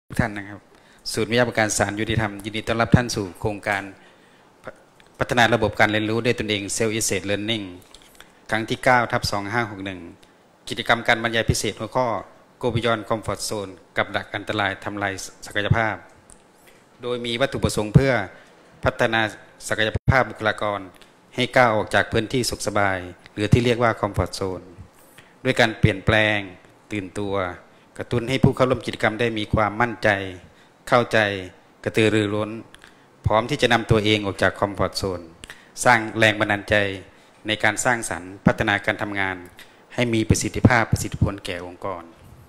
ทุกท่านนะครับศูนย์วิทยาการศาลยุติธรรมยินดีต้อนรับท่านสู่โครงการพัฒนาระบบการเรียนรู้ด้วยตนเอง Self Assessed Learning ครั้งที่ 9/2561 กิจกรรมการบรรยายพิเศษหัวข้อ Go Beyond Comfort Zone กับดักอันตรายทำลายศักยภาพโดยมีวัตถุประสงค์เพื่อพัฒนาศักยภาพบุคลากรให้ก้าวออกจากพื้นที่สุขสบายหรือที่เรียกว่า Comfort Zone ด้วยการเปลี่ยนแปลงตื่นตัวกระตุ้นให้ผู้เข้าร่วมกิจกรรมได้มีความมั่นใจเข้าใจกระตือรือร้นพร้อมที่จะนำตัวเองออกจากคอมฟอร์ตโซนสร้างแรงบันดาลใจในการสร้างสรรค์พัฒนาการทำงานให้มีประสิทธิภาพประสิทธิผลแก่องค์กร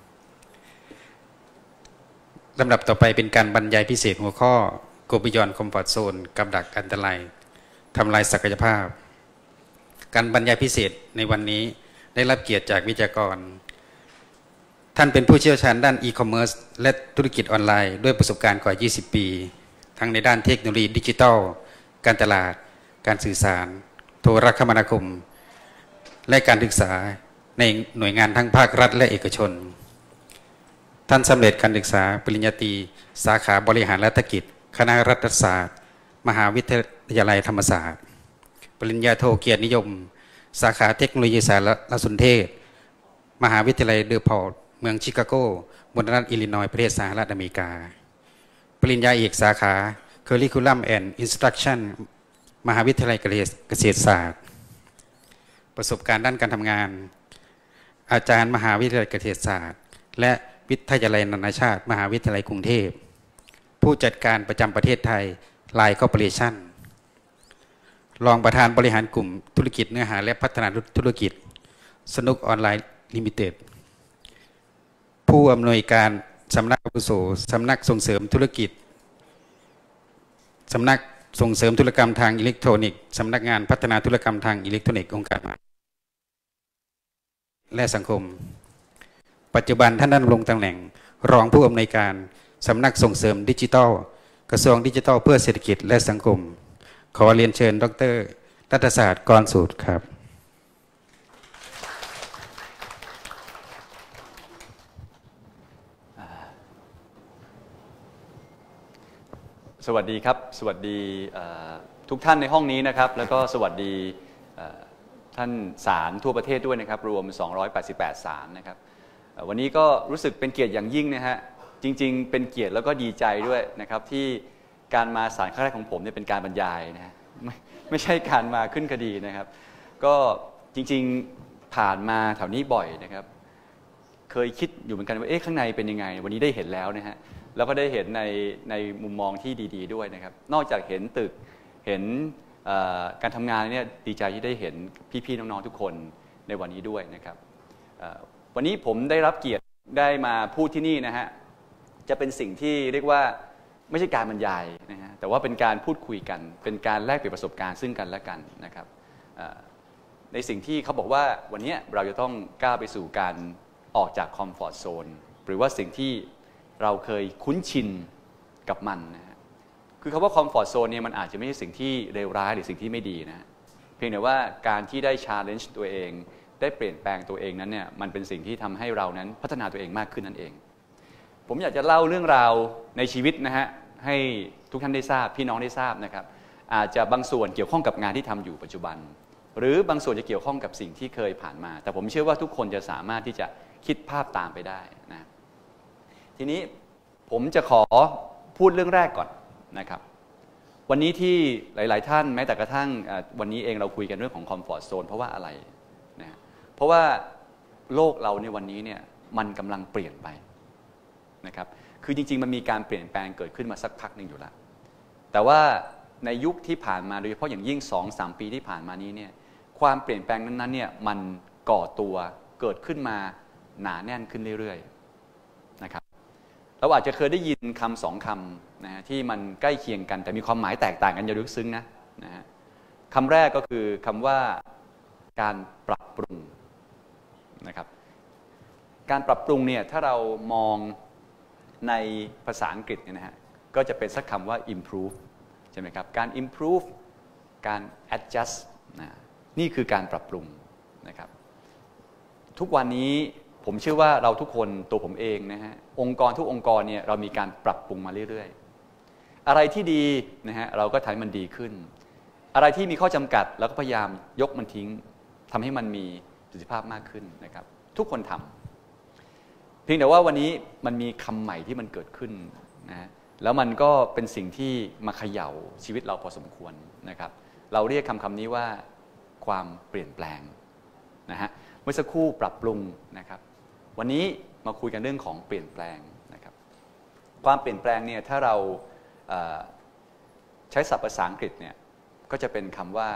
ลำดับต่อไปเป็นการบรรยายพิเศษหัวข้อ Go Beyond Comfort Zone กับดักอันตรายทำลายศักยภาพการบรรยายพิเศษในวันนี้ได้รับเกียรติจากวิทยากรท่านเป็นผู้เชี่ยวชาญด้านอีคอมเมิร์ซและธุรกิจออนไลน์ด้วยประสบการณ์กว่า 20 ปี ทั้งในด้านเทคโนโลยีดิจิทัล การตลาด การสื่อสาร โทรคมนาคม และการศึกษาในหน่วยงานทั้งภาครัฐและเอกชน ท่านสำเร็จการศึกษาปริญญาตรีสาขาบริหารรัฐกิจ คณะรัฐศาสตร์ มหาวิทยาลัยธรรมศาสตร์ ปริญญาโทเกียรตินิยม สาขาเทคโนโลยีสารสนเทศ มหาวิทยาลัยเดอพอร์ตเมืองชิคาโกบนรัฐอิลลินอยส์ประเทศสหรัฐอเมริกาปริญญาเอกสาขา Curriculum and Instruction มหาวิทยาลัยเกษตรศาสตร์ประสบการณ์ด้านการทำงานอาจารย์มหาวิทยาลัยเกษตรศาสตร์และวิทยาลัยนานาชาติมหาวิทยาลัยกรุงเทพผู้จัดการประจำประเทศไทย Line Corporation รองประธานบริหารกลุ่มธุรกิจเนื้อหาและพัฒนาธุรกิจสนุกออนไลน์ลิมิเต็ดผู้อำนวยการสำนักอาวุโสสำนักส่งเสริมธุรกิจสำนักส่งเสริมธุรกรรมทางอิเล็กทรอนิกส์สำนักงานพัฒนาธุรกรรมทางอิเล็กทรอนิกส์องค์การและสังคมปัจจุบันท่านดำรงตำแหน่งรองผู้อำนวยการสำนักส่งเสริมดิจิทัลกระทรวงดิจิทัลเพื่อเศรษฐกิจและสังคมขอเรียนเชิญดร.รัฐศาสตร์กรสูตรครับสวัสดีครับสวัสดีทุกท่านในห้องนี้นะครับแล้วก็สวัสดีท่านศาลทั่วประเทศด้วยนะครับรวม288ศาลนะครับวันนี้ก็รู้สึกเป็นเกียรติอย่างยิ่งนะฮะจริงๆเป็นเกียรติแล้วก็ดีใจด้วยนะครับที่การมาศาลครั้งแรกของผมเนี่ยเป็นการบรรยายนะฮะไม่ใช่การมาขึ้นคดีนะครับก็จริงๆผ่านมาแถวนี้บ่อยนะครับเคยคิดอยู่เหมือนกันว่าข้างในเป็นยังไงวันนี้ได้เห็นแล้วนะฮะแล้วก็ได้เห็นในมุมมองที่ดีๆด้วยนะครับนอกจากเห็นตึกเห็นการทำงานเนี่ยดีใจที่ได้เห็นพี่ๆน้องๆทุกคนในวันนี้ด้วยนะครับวันนี้ผมได้รับเกียรติได้มาพูดที่นี่นะฮะจะเป็นสิ่งที่เรียกว่าไม่ใช่การบรรยายนะฮะแต่ว่าเป็นการพูดคุยกันเป็นการแลกเปลี่ยนประสบการณ์ซึ่งกันและกันนะครับในสิ่งที่เขาบอกว่าวันนี้เราจะต้องก้าวไปสู่การออกจากคอมฟอร์ตโซนหรือว่าสิ่งที่เราเคยคุ้นชินกับมันนะฮะคือคำว่าคอมฟอร์ตโซนเนี่ยมันอาจจะไม่ใช่สิ่งที่เลวร้ายหรือสิ่งที่ไม่ดีนะเพียงแต่ว่าการที่ได้ชาเลนจ์ตัวเองได้เปลี่ยนแปลงตัวเองนั้นเนี่ยมันเป็นสิ่งที่ทำให้เรานั้นพัฒนาตัวเองมากขึ้นนั่นเองผมอยากจะเล่าเรื่องราวในชีวิตนะฮะให้ทุกท่านได้ทราบพี่น้องได้ทราบนะครับอาจจะบางส่วนเกี่ยวข้องกับงานที่ทำอยู่ปัจจุบันหรือบางส่วนจะเกี่ยวข้องกับสิ่งที่เคยผ่านมาแต่ผมเชื่อว่าทุกคนจะสามารถที่จะคิดภาพตามไปได้นะทีนี้ผมจะขอพูดเรื่องแรกก่อนนะครับวันนี้ที่หลายๆท่านแม้แต่กระทั่งวันนี้เองเราคุยกันเรื่องของคอมฟอร์ตโซนเพราะว่าอะไรนะเพราะว่าโลกเราในวันนี้เนี่ยมันกำลังเปลี่ยนไปนะครับคือจริงๆมันมีการเปลี่ยนแปลงเกิดขึ้นมาสักพักหนึ่งอยู่แล้วแต่ว่าในยุคที่ผ่านมาโดยเฉพาะอย่างยิ่ง 2-3 ปีที่ผ่านมานี้เนี่ยความเปลี่ยนแปลงนั้นๆเนี่ยมันก่อตัวเกิดขึ้นมาหนาแน่นขึ้นเรื่อยๆนะครับเราอาจจะเคยได้ยินคำ2คำนะฮะที่มันใกล้เคียงกันแต่มีความหมายแตกต่างกันอย่างลึกซึ้งนะฮะคำแรกก็คือคำว่าการปรับปรุงนะครับการปรับปรุงเนี่ยถ้าเรามองในภาษาอังกฤษเนี่ยนะฮะก็จะเป็นสักคำว่า improve ใช่ไหมครับการ improve การ adjust นี่คือการปรับปรุงนะครับทุกวันนี้ผมเชื่อว่าเราทุกคนตัวผมเองนะฮะองค์กรทุกองค์กรเนี่ยเรามีการปรับปรุงมาเรื่อยๆอะไรที่ดีนะฮะเราก็ทำให้มันดีขึ้นอะไรที่มีข้อจำกัดเราก็พยายามยกมันทิ้งทำให้มันมีประสิทธิภาพมากขึ้นนะครับทุกคนทำเพียงแต่ว่าวันนี้มันมีคำใหม่ที่มันเกิดขึ้นนะฮะแล้วมันก็เป็นสิ่งที่มาเขย่าชีวิตเราพอสมควรนะครับเราเรียกคำนี้ว่าความเปลี่ยนแปลงนะฮะเมื่อสักครู่ปรับปรุงนะครับวันนี้มาคุยกันเรื่องของเปลี่ยนแปลงนะครับความเปลี่ยนแปลงเนี่ยถ้าเราใช้ศัพท์ภาษาอังกฤษเนี่ยก็จะเป็นคำว่า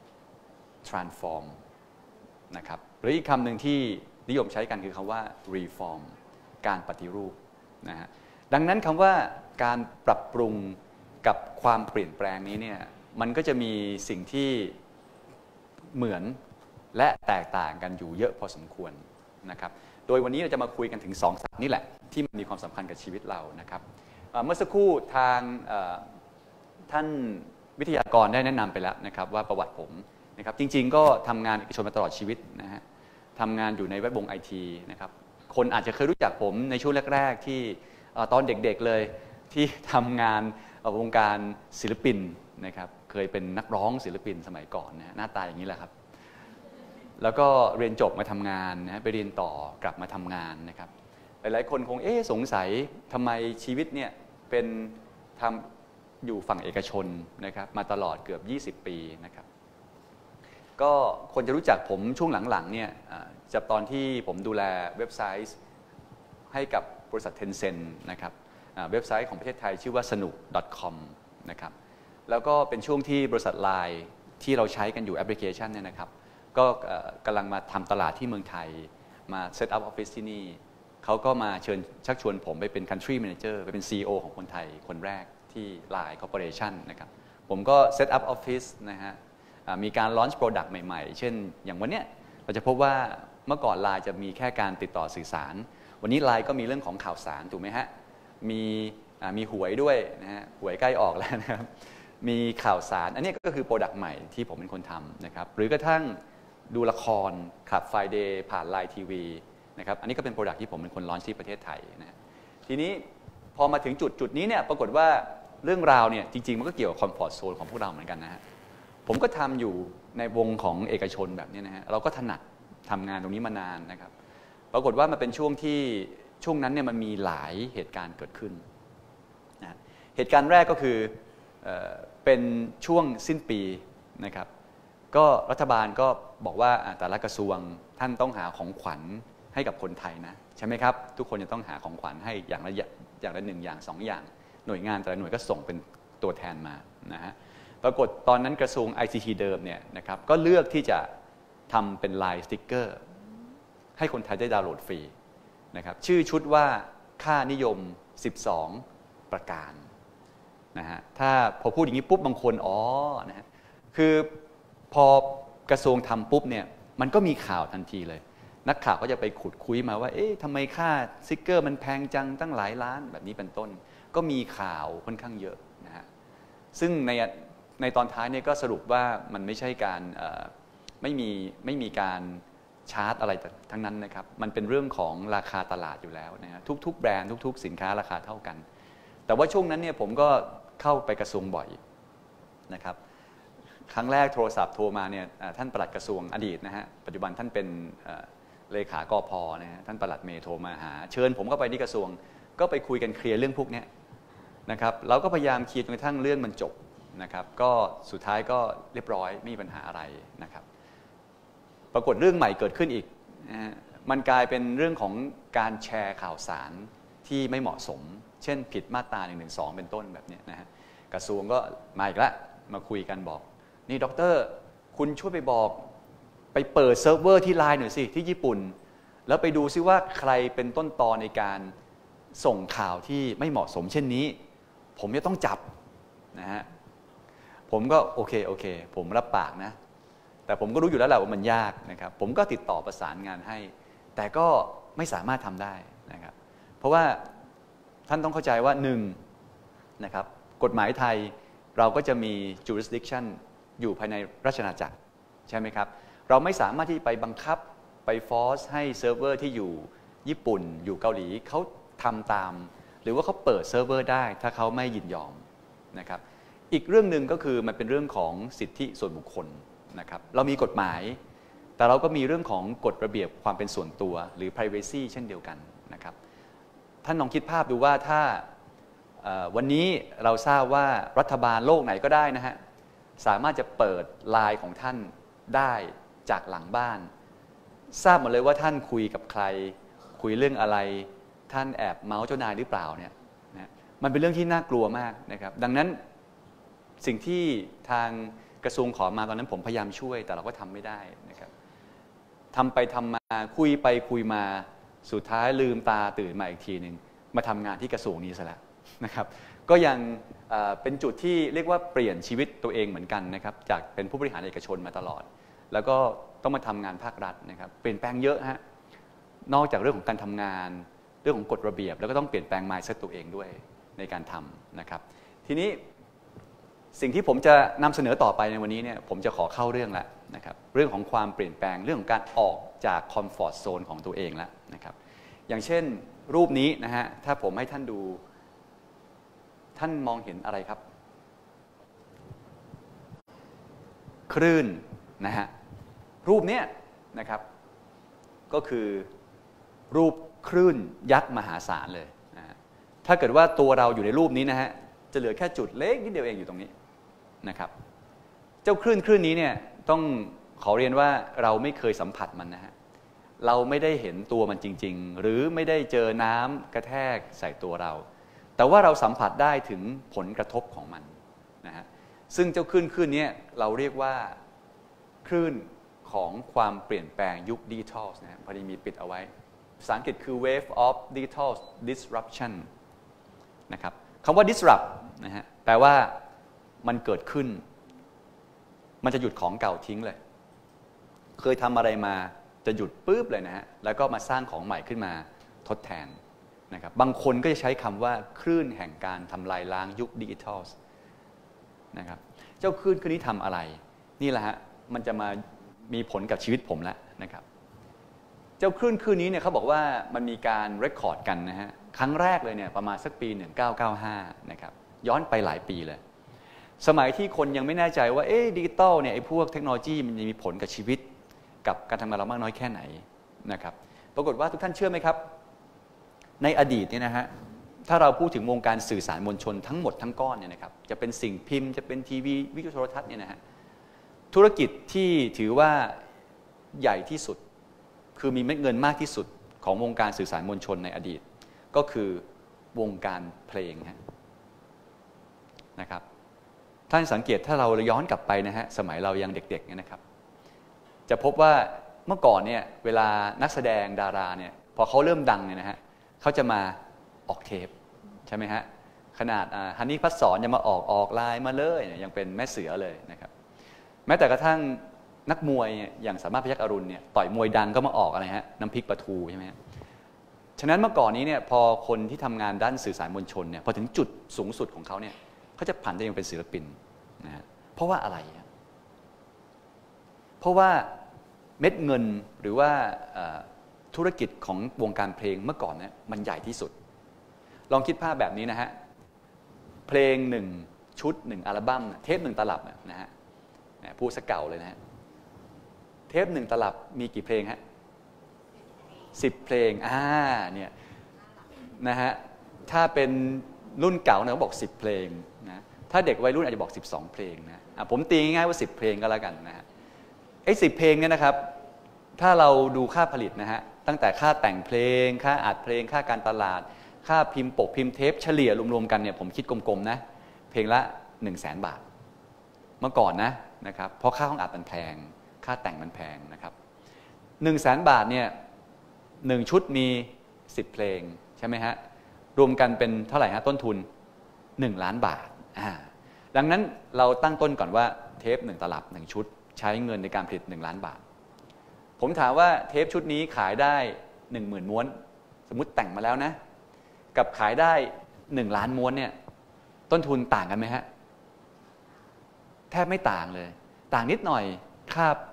transform นะครับหรืออีกคำหนึ่งที่นิยมใช้กันคือคำว่า reform การปฏิรูปนะฮะดังนั้นคำว่าการปรับปรุงกับความเปลี่ยนแปลงนี้เนี่ยมันก็จะมีสิ่งที่เหมือนและแตกต่างกันอยู่เยอะพอสมควรนะครับโดยวันนี้เราจะมาคุยกันถึง2 ศัพท์นี่แหละที่มันมีความสำคัญกับชีวิตเรานะครับเมื่อสักครู่ทางท่านวิทยากรได้แนะนำไปแล้วนะครับว่าประวัติผมนะครับจริงๆก็ทำงานเอกชนมาตลอดชีวิตนะฮะทำงานอยู่ในแวดวงไอทีนะครับคนอาจจะเคยรู้จักผมในช่วงแรกๆที่ตอนเด็กๆเลยที่ทำงานวงการศิลปินนะครับเคยเป็นนักร้องศิลปินสมัยก่อนนะหน้าตาอย่างนี้แหละครับแล้วก็เรียนจบมาทำงานนะไปเรียนต่อกลับมาทำงานนะครับหลายๆคนคงสงสัยทำไมชีวิตเนี่ยเป็นทำอยู่ฝั่งเอกชนนะครับมาตลอดเกือบ20 ปีนะครับก็คนจะรู้จักผมช่วงหลังๆเนี่ยจากตอนที่ผมดูแลเว็บไซต์ให้กับบริษัท Tencent นะครับเว็บไซต์ของประเทศไทยชื่อว่าสนุก .com นะครับแล้วก็เป็นช่วงที่บริษัท LINE ที่เราใช้กันอยู่แอปพลิเคชันเนี่ยนะครับก็กำลังมาทำตลาดที่เมืองไทยมาเซตอัพออฟฟิศที่นี่เขาก็มาเชิญชักชวนผมไปเป็น Country Manager ไปเป็น CEO ของคนไทยคนแรกที่ LINE Corporation นะครับผมก็เซตอัพออฟฟิศนะฮะมีการลอนช์โปรดักต์ใหม่ๆเช่นอย่างวันนี้เราจะพบว่าเมื่อก่อน LINE จะมีแค่การติดต่อสื่อสารวันนี้ LINE ก็มีเรื่องของข่าวสารถูกไหมฮะมีหวยด้วยนะฮะหวยใกล้ออกแล้วนะครับมีข่าวสารอันนี้ก็คือโปรดักต์ใหม่ที่ผมเป็นคนทำนะครับหรือกระทั่งดูละครขับไฟเดย์ผ่าน LINE TV นะครับอันนี้ก็เป็นโปรดักต์ที่ผมเป็นคนลอนช์ที่ประเทศไทยนะทีนี้พอมาถึงจุดนี้เนี่ยปรากฏว่าเรื่องราวเนี่ยจริงๆมันก็เกี่ยวกับคอมฟอร์ตโซนของพวกเราเหมือนกันนะฮะผมก็ทำอยู่ในวงของเอกชนแบบนี้นะฮะเราก็ถนัดทำงานตรงนี้มานานนะครับปรากฏว่ามันเป็นช่วงนั้นเนี่ยมันมีหลายเหตุการณ์เกิดขึ้นนะเหตุการณ์แรกก็คือเป็นช่วงสิ้นปีนะครับก็รัฐบาลก็บอกว่าแต่ละกระทรวงท่านต้องหาของขวัญให้กับคนไทยนะใช่ไหมครับทุกคนจะต้องหาของขวัญให้อย่างละ1 อย่าง 2 อย่างหน่วยงานแต่ละหน่วยก็ส่งเป็นตัวแทนมานะฮะปรากฏตอนนั้นกระทรวง ICT เดิมเนี่ยนะครับก็เลือกที่จะทำเป็นลายสติ๊กเกอร์ให้คนไทยได้ดาวน์โหลดฟรีนะครับชื่อชุดว่าค่านิยม12 ประการนะฮะถ้าพอพูดอย่างนี้ปุ๊บบางคนนะฮะคือพอกระทรวงทำปุ๊บเนี่ยมันก็มีข่าวทันทีเลยนักข่าวก็จะไปขุดคุยมาว่าทำไมค่าสติ๊กเกอร์มันแพงจังตั้งหลายล้านแบบนี้เป็นต้นก็มีข่าวค่อนข้างเยอะนะฮะซึ่งในตอนท้ายเนี่ยก็สรุปว่ามันไม่ใช่การไม่มีการชาร์จอะไรทั้งนั้นนะครับมันเป็นเรื่องของราคาตลาดอยู่แล้วนะฮะทุกๆแบรนด์ทุกๆสินค้าราคาเท่ากันแต่ว่าช่วงนั้นเนี่ยผมก็เข้าไปกระทรวงบ่อยนะครับครั้งแรกโทรศัพท์โทรมาเนี่ยท่านปลัดกระทรวงอดีตนะฮะปัจจุบันท่านเป็นเลขากพ.นะฮะท่านปลัดเมย์โทรมาหาเชิญผมเข้าไปที่กระทรวงก็ไปคุยกันเคลียร์เรื่องพวกนี้นะครับเราก็พยายามเคลียร์จนกระทั่งเรื่องมันจบนะครับก็สุดท้ายก็เรียบร้อยไม่มีปัญหาอะไรนะครับปรากฏเรื่องใหม่เกิดขึ้นอีกนะฮะมันกลายเป็นเรื่องของการแชร์ข่าวสารที่ไม่เหมาะสมเช่นผิดมาตรา112เป็นต้นแบบนี้นะฮะกระทรวงก็มาอีกแล้วมาคุยกันบอกนี่ด็อกเตอร์คุณช่วยไปเปิดเซิร์ฟเวอร์ที่ไลน์หน่อยสิที่ญี่ปุ่นแล้วไปดูซิว่าใครเป็นต้นตอในการส่งข่าวที่ไม่เหมาะสมเช่นนี้ผมจะต้องจับนะฮะผมก็โอเคผมรับปากนะแต่ผมก็รู้อยู่แล้วแหละว่ามันยากนะครับผมก็ติดต่อประสานงานให้แต่ก็ไม่สามารถทำได้นะครับเพราะว่าท่านต้องเข้าใจว่า1นะครับกฎหมายไทยเราก็จะมี jurisdiction อยู่ภายในราชอาณาจักรใช่ไหมครับเราไม่สามารถที่ไปบังคับไปฟอร์สให้เซิร์ฟเวอร์ที่อยู่ญี่ปุ่นอยู่เกาหลีเขาทำตามหรือว่าเขาเปิดเซิร์ฟเวอร์ได้ถ้าเขาไม่ยินยอมนะครับอีกเรื่องหนึ่งก็คือมันเป็นเรื่องของสิทธิส่วนบุคคลนะครับเรามีกฎหมายแต่เราก็มีเรื่องของกฎระเบียบความเป็นส่วนตัวหรือ privacy เช่นเดียวกันนะครับท่านลองคิดภาพดูว่าถ้าวันนี้เราทราบว่ารัฐบาลโลกไหนก็ได้นะฮะสามารถจะเปิดไลน์ของท่านได้จากหลังบ้านทราบหมดเลยว่าท่านคุยกับใครคุยเรื่องอะไรท่านแอบเมาส์เจ้านายหรือเปล่าเนี่ยนะมันเป็นเรื่องที่น่ากลัวมากนะครับดังนั้นสิ่งที่ทางกระทรวงขอมาตอนนั้นผมพยายามช่วยแต่เราก็ทำไม่ได้นะครับทำไปทำมาคุยไปคุยมาสุดท้ายลืมตาตื่นมาอีกทีหนึ่งมาทำงานที่กระทรวงนี้ซะแล้วนะครับก็ยังเป็นจุดที่เรียกว่าเปลี่ยนชีวิตตัวเองเหมือนกันนะครับจากเป็นผู้บริหารเอกชนมาตลอดแล้วก็ต้องมาทำงานภาครัฐนะครับเปลี่ยนแปลงเยอะฮะนอกจากเรื่องของการทำงานเรื่องของกฎระเบียบแล้วก็ต้องเปลี่ยนแปลง mindset ตัวเองด้วยในการทำนะครับทีนี้สิ่งที่ผมจะนำเสนอต่อไปในวันนี้เนี่ยผมจะขอเข้าเรื่องละนะครับเรื่องของความเปลี่ยนแปลงเรื่องของการออกจากคอมฟอร์ตโซนของตัวเองแล้วนะครับอย่างเช่นรูปนี้นะฮะถ้าผมให้ท่านดูท่านมองเห็นอะไรครับคลื่นนะฮะรูปนี้นะครับก็คือรูปคลื่นยักษ์มหาศาลเลยนะฮะถ้าเกิดว่าตัวเราอยู่ในรูปนี้นะฮะจะเหลือแค่จุดเล็กนิดเดียวเองอยู่ตรงนี้นะครับเจ้าคลื่นนี้เนี่ยต้องขอเรียนว่าเราไม่เคยสัมผัสมันนะฮะเราไม่ได้เห็นตัวมันจริงๆหรือไม่ได้เจอน้ำกระแทกใส่ตัวเราแต่ว่าเราสัมผัสได้ถึงผลกระทบของมันนะฮะซึ่งเจ้าคลื่นนี้เราเรียกว่าคลื่นของความเปลี่ยนแปลงยุคดิจิทัลนะฮะพอดีมีปิดเอาไว้ภาษาอังกฤษคือ wave of digital disruption นะครับคำว่า disrupt นะฮะแปลว่ามันเกิดขึ้นมันจะหยุดของเก่าทิ้งเลยเคยทำอะไรมาจะหยุดปุ๊บเลยนะฮะแล้วก็มาสร้างของใหม่ขึ้นมาทดแทนนะครับบางคนก็จะใช้คำว่าคลื่นแห่งการทำลายล้างยุคดิจิทัลนะครับเจ้าคลื่นนี้ทำอะไรนี่แหละฮะมันจะมามีผลกับชีวิตผมแล้วนะครับเจ้าคลื่นนี้เนี่ยเขาบอกว่ามันมีการเรคคอร์ดกันนะฮะครั้งแรกเลยเนี่ยประมาณสักปี 1995 นะครับย้อนไปหลายปีเลยสมัยที่คนยังไม่แน่ใจว่าดิจิตอลเนี่ยไอ้พวกเทคโนโลยีมันมีผลกับชีวิตกับการทำงานเรามากน้อยแค่ไหนนะครับปรากฏว่าทุกท่านเชื่อไหมครับในอดีตเนี่ยนะฮะถ้าเราพูดถึงวงการสื่อสารมวลชนทั้งหมดทั้งก้อนเนี่ยนะครับจะเป็นสิ่งพิมพ์จะเป็นทีวีวิทยุโทรทัศน์เนี่ยนะฮะธุรกิจที่ถือว่าใหญ่ที่สุดคือมีเม็ดเงินมากที่สุดของวงการสื่อสารมวลชนในอดีตก็คือวงการเพลงนะครับท่านสังเกตถ้าเราย้อนกลับไปนะฮะสมัยเรายังเด็กๆเนี่ยนะครับจะพบว่าเมื่อก่อนเนี่ยเวลานักแสดงดาราเนี่ยพอเขาเริ่มดังเนี่ยนะฮะเขาจะมาออกเทปใช่ไหมฮะขนาดฮันนี่พัสสรยังมาออกไลน์มาเลยยังเป็นแม่เสือเลยนะครับแม้แต่กระทั่งนักมวยอย่างสามารถพยัคฆ์อรุณเนี่ยต่อยมวยดังก็มาออกอะไรฮะน้ำพริกปลาทูใช่ไหมฮะฉะนั้นเมื่อก่อนนี้เนี่ยพอคนที่ทำงานด้านสื่อสารมวลชนเนี่ยพอถึงจุดสูงสุดของเขาเนี่ยเขาจะผันตัวเองเป็นศิลปินนะฮะเพราะว่าอะไรเพราะว่าเม็ดเงินหรือว่าธุรกิจของวงการเพลงเมื่อก่อนเนี่ยมันใหญ่ที่สุดลองคิดภาพแบบนี้นะฮะเพลง1ชุด1อัลบั้มเทป1ตลับนะฮะพูดสเก่าเลยนะฮะเทป1ตลับมีกี่เพลงฮะ10 เพลงเนี่ยนะฮะถ้าเป็นรุ่นเก่าเนี่ยเขาบอก10 เพลงนะถ้าเด็กวัยรุ่นอาจจะบอก12 เพลงนะผมตีง่ายๆว่า10 เพลงก็แล้วกันนะฮะไอ้10 เพลงเนี่ยนะครับถ้าเราดูค่าผลิตนะฮะตั้งแต่ค่าแต่งเพลงค่าอัดเพลงค่าการตลาดค่าพิมพ์ปกพิมพ์เทปเฉลี่ยรวมๆกันเนี่ยผมคิดกลมๆนะเพลงละ 100,000 บาทเมื่อก่อนนะครับเพราะค่าห้องอัดมันแพงค่าแต่งมันแพงนะครับ 100,000 บาทเนี่ย1ชุดมี10 เพลงใช่ไหมฮะรวมกันเป็นเท่าไหร่ฮะต้นทุน1 ล้านบาทดังนั้นเราตั้งต้นก่อนว่าเทป1ตลับ1ชุดใช้เงินในการผลิต1 ล้านบาทผมถามว่าเทปชุดนี้ขายได้ 10,000 ม้วนสมมุติแต่งมาแล้วนะกับขายได้1 ล้านม้วนเนี่ยต้นทุนต่างกันไหมฮะแทบไม่ต่างเลยต่างนิดหน่อยค่า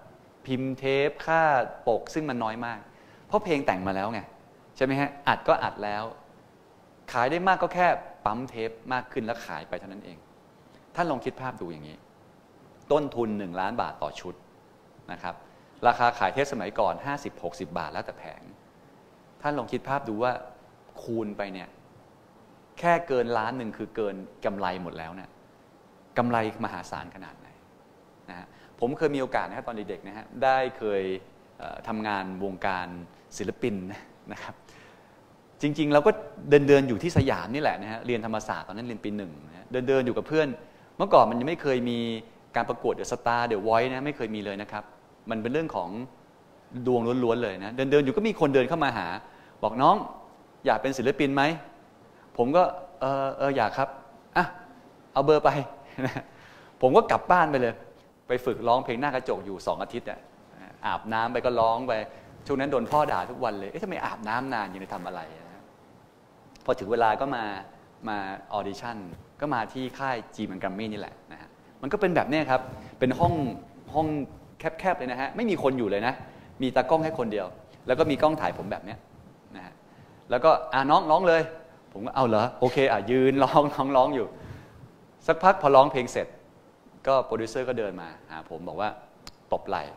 พิมพ์เทปค่าปกซึ่งมันน้อยมากเพราะเพลงแต่งมาแล้วไงใช่ไหมฮะอัดก็อัดแล้วขายได้มากก็แค่ปั๊มเทปมากขึ้นแล้วขายไปเท่านั้นเองท่านลองคิดภาพดูอย่างนี้ต้นทุน1 ล้านบาทต่อชุดนะครับราคาขายเทปสมัยก่อน50-60 บาทแล้วแต่แผงท่านลองคิดภาพดูว่าคูณไปเนี่ยแค่เกิน1 ล้านคือเกินกำไรหมดแล้วเนี่ยกำไรมหาศาลขนาดไหนนะฮะผมเคยมีโอกาสนะตอนเด็กๆนะฮะได้เคยทำงานวงการศิลปินนะครับจริงๆเราก็เดินอยู่ที่สยามนี่แหละนะฮะเรียนธรรมศาสตร์ตอนนั้นเรียนปี 1นะเดินอยู่กับเพื่อนเมื่อก่อนมันยังไม่เคยมีการประกวดเดอะสตาร์เดอะไวท์นะไม่เคยมีเลยนะครับมันเป็นเรื่องของดวงล้วนๆเลยนะเดินอยู่ก็มีคนเดินเข้ามาหาบอกน้องอยากเป็นศิลปินไหมผมก็อยากครับอ่ะเอาเบอร์ไปผมก็กลับบ้านไปเลยไปฝึกร้องเพลงหน้ากระจกอยู่2 อาทิตย์อาบน้ำไปก็ร้องไปช่วงนั้นโดนพ่อด่าทุกวันเลยทำไมอาบน้ำนานยังจะทำอะไรพอถึงเวลาก็มาออดิชั่นก็มาที่ค่ายจีมันกัมมี่นี่แหละนะฮะมันก็เป็นแบบนี้ครับเป็นห้องแคบๆเลยนะฮะไม่มีคนอยู่เลยนะมีตากล้องแค่คนเดียวแล้วก็มีกล้องถ่ายผมแบบนี้นะฮะแล้วก็น้องร้องเลยผมก็เอาเหรอโอเคยืนร้องอยู่สักพักพอร้องเพลงเสร็จก็โปรดิวเซอร์ก็เดินมาหาผมบอกว่าตบไหล่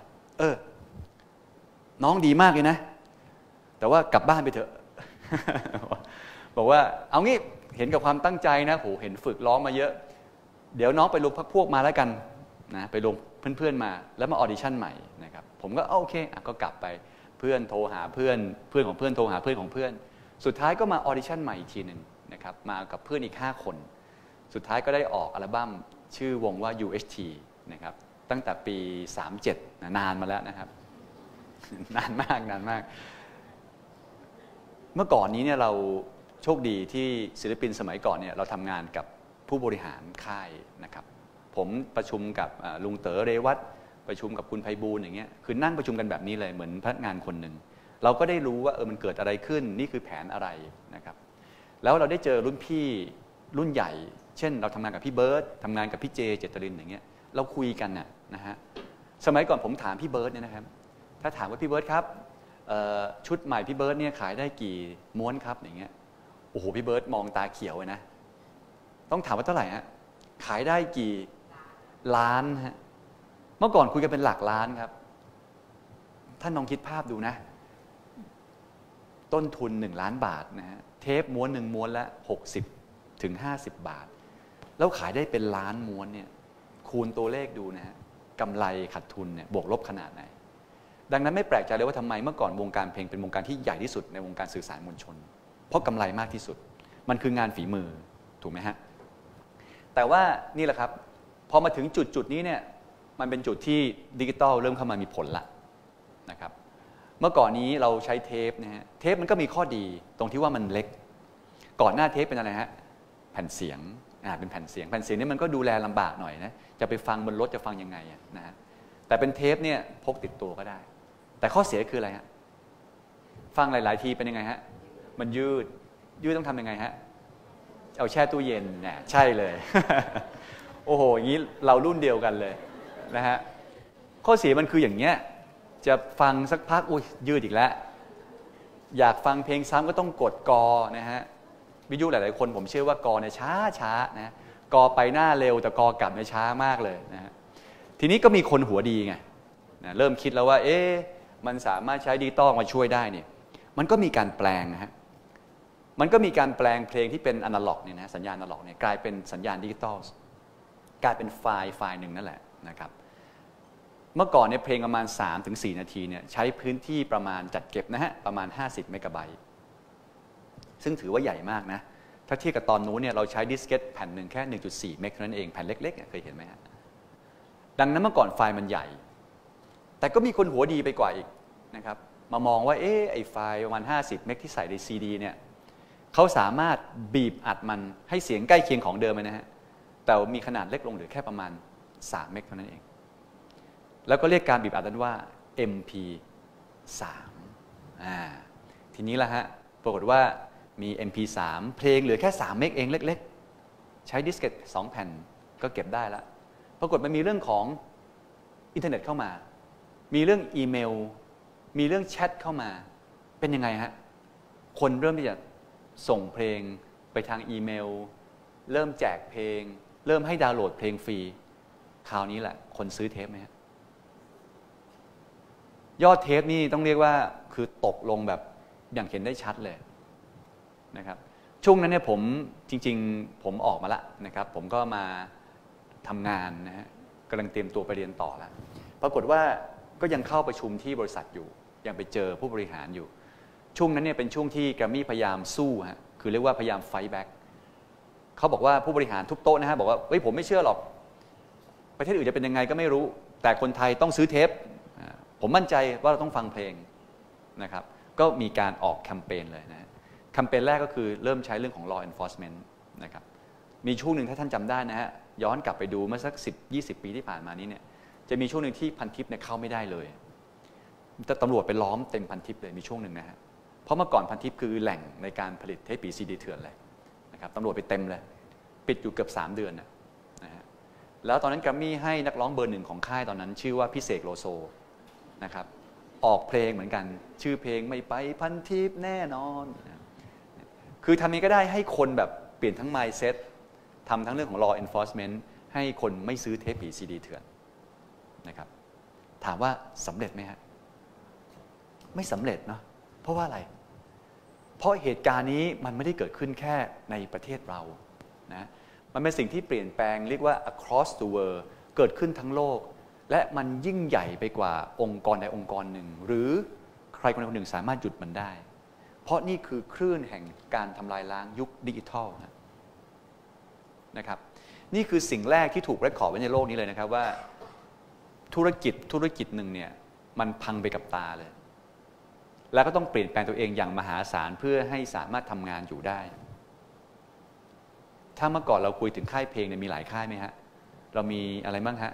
น้องดีมากเลยนะแต่ว่ากลับบ้านไปเถอะ บอกว่าเอางี้เห็นกับความตั้งใจนะโหเห็นฝึกร้องมาเยอะเดี๋ยวน้องไปรวมพวกมาแล้วกันนะไปรวมเพื่อนๆมาแล้วมาออดิชั่นใหม่นะครับผมก็โอเคก็กลับไปเพื่อนโทรหาเพื่อนของเพื่อนโทรหาเพื่อนของเพื่อนสุดท้ายก็มาออดิชั่นใหม่อีกทีหนึ่งนะครับมากับเพื่อนอีก5 คนสุดท้ายก็ได้ออกอัลบั้มชื่อวงว่า UHT นะครับตั้งแต่ปี37นานมาแล้วนะครับนานมากเมื่อก่อนนี้เนี่ยเราโชคดีที่ศิลปินสมัยก่อนเนี่ยเราทำงานกับผู้บริหารค่ายนะครับผมประชุมกับลุงเต๋อเรวัตประชุมกับคุณไพบูลย์อย่างเงี้ยคือนั่งประชุมกันแบบนี้เลยเหมือนพนักงานคนหนึ่งเราก็ได้รู้ว่ามันเกิดอะไรขึ้นนี่คือแผนอะไรนะครับแล้วเราได้เจอรุ่นพี่รุ่นใหญ่เช่นเราทำงานกับพี่เบิร์ตทำงานกับพี่เจเจตรินอย่างเงี้ยเราคุยกันนะฮะสมัยก่อนผมถามพี่เบิร์ตเนี่ยนะครับถ้าถามว่าพี่เบิร์ตครับชุดใหม่พี่เบิร์ตเนี่ยขายได้กี่ม้วนครับอย่างเงี้ยโอ้โหพี่เบิร์ตมองตาเขียวเลยนะต้องถามว่าเท่าไหร่ฮะขายได้กี่ล้านฮะเมื่อก่อนคุยกันเป็นหลักล้านครับท่านลองคิดภาพดูนะต้นทุน1 ล้านบาทนะฮะเทปม้วน1 ม้วนละ60-50 บาทแล้วขายได้เป็นล้านม้วนเนี่ยคูณตัวเลขดูนะฮะกำไรขาดทุนเนี่ยบวกลบขนาดไหนดังนั้นไม่แปลกใจเลยว่าทำไมเมื่อก่อนวงการเพลงเป็นวงการที่ใหญ่ที่สุดในวงการสื่อสารมวลชนเพราะกำไรมากที่สุดมันคืองานฝีมือถูกไหมฮะแต่ว่านี่แหละครับพอมาถึงจุดนี้เนี่ยมันเป็นจุดที่ดิจิตอลเริ่มเข้ามามีผลละนะครับเมื่อก่อนนี้เราใช้เทปนะฮะเทปมันก็มีข้อดีตรงที่ว่ามันเล็กก่อนหน้าเทปเป็นอะไรฮะแผ่นเสียงเป็นแผ่นเสียงนี่มันก็ดูแลลำบากหน่อยนะจะไปฟังบนรถจะฟังยังไงนะฮะแต่เป็นเทปเนี่ยพกติดตัวก็ได้แต่ข้อเสียคืออะไรฮะฟังหลายๆทีเป็นยังไงฮะมันยืดต้องทำยังไงฮะเอาแช่ตู้เย็นเนี่ยใช่เลย โอ้โหอย่างนี้เรารุ่นเดียวกันเลยนะฮะข้อเสียมันคืออย่างเงี้ยจะฟังสักพักอุ้ยยืดอีกแล้วอยากฟังเพลงซ้ำก็ต้องกดกอนะฮะวิทยุหลายๆคนผมเชื่อว่ากอเนี่ยช้านะกอไปหน้าเร็วแต่กอกลับเนี่ยช้ามากเลยนะฮะทีนี้ก็มีคนหัวดีไงนะเริ่มคิดแล้วว่ามันสามารถใช้ดิจิตอลมาช่วยได้เนี่ยมันก็มีการแปลงนะฮะมันก็มีการแปลงเพลงที่เป็นอนาล็อกเนี่ยนะสัญญาณอนาล็อกเนี่ยกลายเป็นสัญญาณดิจิตอลกลายเป็นไฟล์หนึ่งนั่นแหละนะครับเมื่อก่อนเนี่ยเพลงประมาณ 3-4 นาทีเนี่ยใช้พื้นที่ประมาณจัดเก็บนะฮะประมาณ50 เมกะไบต์ซึ่งถือว่าใหญ่มากนะถ้าเทียบกับตอนนู้นเนี่ยเราใช้ดิสเกตแผ่นหนึ่งแค่ 1.4 เมกเท่านั้นเองแผ่นเล็กๆเคยเห็นไหมฮะดังนั้นเมื่อก่อนไฟล์มันใหญ่แต่ก็มีคนหัวดีไปกว่าอีกนะครับมามองว่าไอ้ไฟล์ประมาณ50 เมกที่ใส่ในซีดีเนี่ยเขาสามารถบีบอัดมันให้เสียงใกล้เคียงของเดิมเลยนะฮะแต่มีขนาดเล็กลงเหลือแค่ประมาณ3 เมกเท่านั้นเองแล้วก็เรียกการบีบอัดนั้นว่า MP3 ทีนี้ละฮะปรากฏว่ามี MP3 เพลงเหลือแค่3 เมกเองเล็กๆใช้ดิสเกต2 แผ่นก็เก็บได้แล้วปรากฏมันมีเรื่องของอินเทอร์เน็ตเข้ามามีเรื่องอีเมลมีเรื่องแชทเข้ามาเป็นยังไงฮะคนเริ่มที่จะส่งเพลงไปทางอีเมลเริ่มแจกเพลงเริ่มให้ดาวน์โหลดเพลงฟรีคราวนี้แหละคนซื้อเทปไหมฮะยอดเทปนี่ต้องเรียกว่าคือตกลงแบบอย่างเห็นได้ชัดเลยนะครับช่วงนั้นเนี่ยผมจริงๆผมออกมาละนะครับผมก็มาทำงานนะฮะกำลังเตรียมตัวไปเรียนต่อแล้วปรากฏว่าก็ยังเข้าประชุมที่บริษัทอยู่ยังไปเจอผู้บริหารอยู่ช่วงนั้นเนี่ยเป็นช่วงที่แกรมมี่พยายามสู้ฮะคือเรียกว่าพยายามไฟท์แบ็กเขาบอกว่าผู้บริหารทุกโต๊ะนะฮะบอกว่าเฮ้ยผมไม่เชื่อหรอกประเทศอื่นจะเป็นยังไงก็ไม่รู้แต่คนไทยต้องซื้อเทปผมมั่นใจว่าเราต้องฟังเพลงนะครับก็มีการออกแคมเปญเลยนะแคมเปญแรกก็คือเริ่มใช้เรื่องของ law enforcement นะครับมีช่วงหนึ่งถ้าท่านจำได้นะฮะย้อนกลับไปดูเมื่อสัก10-20 ปีที่ผ่านมานี้เนี่ยจะมีช่วงหนึ่งที่พันทิปเนี่ยเข้าไม่ได้เลยแต่ตำรวจไปล้อมเต็มพันทิปเลยมีช่วงหนึ่งนะฮะเพราะเมื่อก่อนพันทิปคือแหล่งในการผลิตเทปปีซีดีเถื่อนเลยนะครับตำรวจไปเต็มเลยปิดอยู่เกือบ3 เดือนนะฮะแล้วตอนนั้นแกรมมี่ให้นักร้องเบอร์ 1ของค่ายตอนนั้นชื่อว่าพี่เสกโลโซนะครับออกเพลงเหมือนกันชื่อเพลงไม่ไปพันทิปแน่นอนคือทำนี้ก็ได้ให้คนแบบเปลี่ยนทั้ง mindset ทำทั้งเรื่องของ law enforcement ให้คนไม่ซื้อเทปผีซีดีเถื่อนนะครับถามว่าสำเร็จไหมฮะไม่สำเร็จเนาะเพราะว่าอะไรเพราะเหตุการณ์นี้มันไม่ได้เกิดขึ้นแค่ในประเทศเรานะมันเป็นสิ่งที่เปลี่ยนแปลงเรียกว่า across the world เกิดขึ้นทั้งโลกและมันยิ่งใหญ่ไปกว่าองค์กรใดองค์กรหนึ่งหรือใครคนใดคนหนึ่งสามารถหยุดมันได้เพราะนี่คือคลื่นแห่งการทำลายล้างยุคดิจิทัลนะครับนี่คือสิ่งแรกที่ถูกเรคคอร์ดไว้ในโลกนี้เลยนะครับว่าธุรกิจหนึ่งเนี่ยมันพังไปกับตาเลยแล้วก็ต้องเปลี่ยนแปลงตัวเองอย่างมหาศาลเพื่อให้สามารถทำงานอยู่ได้ถ้าเมื่อก่อนเราคุยถึงค่ายเพลงเนี่ยมีหลายค่ายไหมฮะเรามีอะไรบ้างฮะ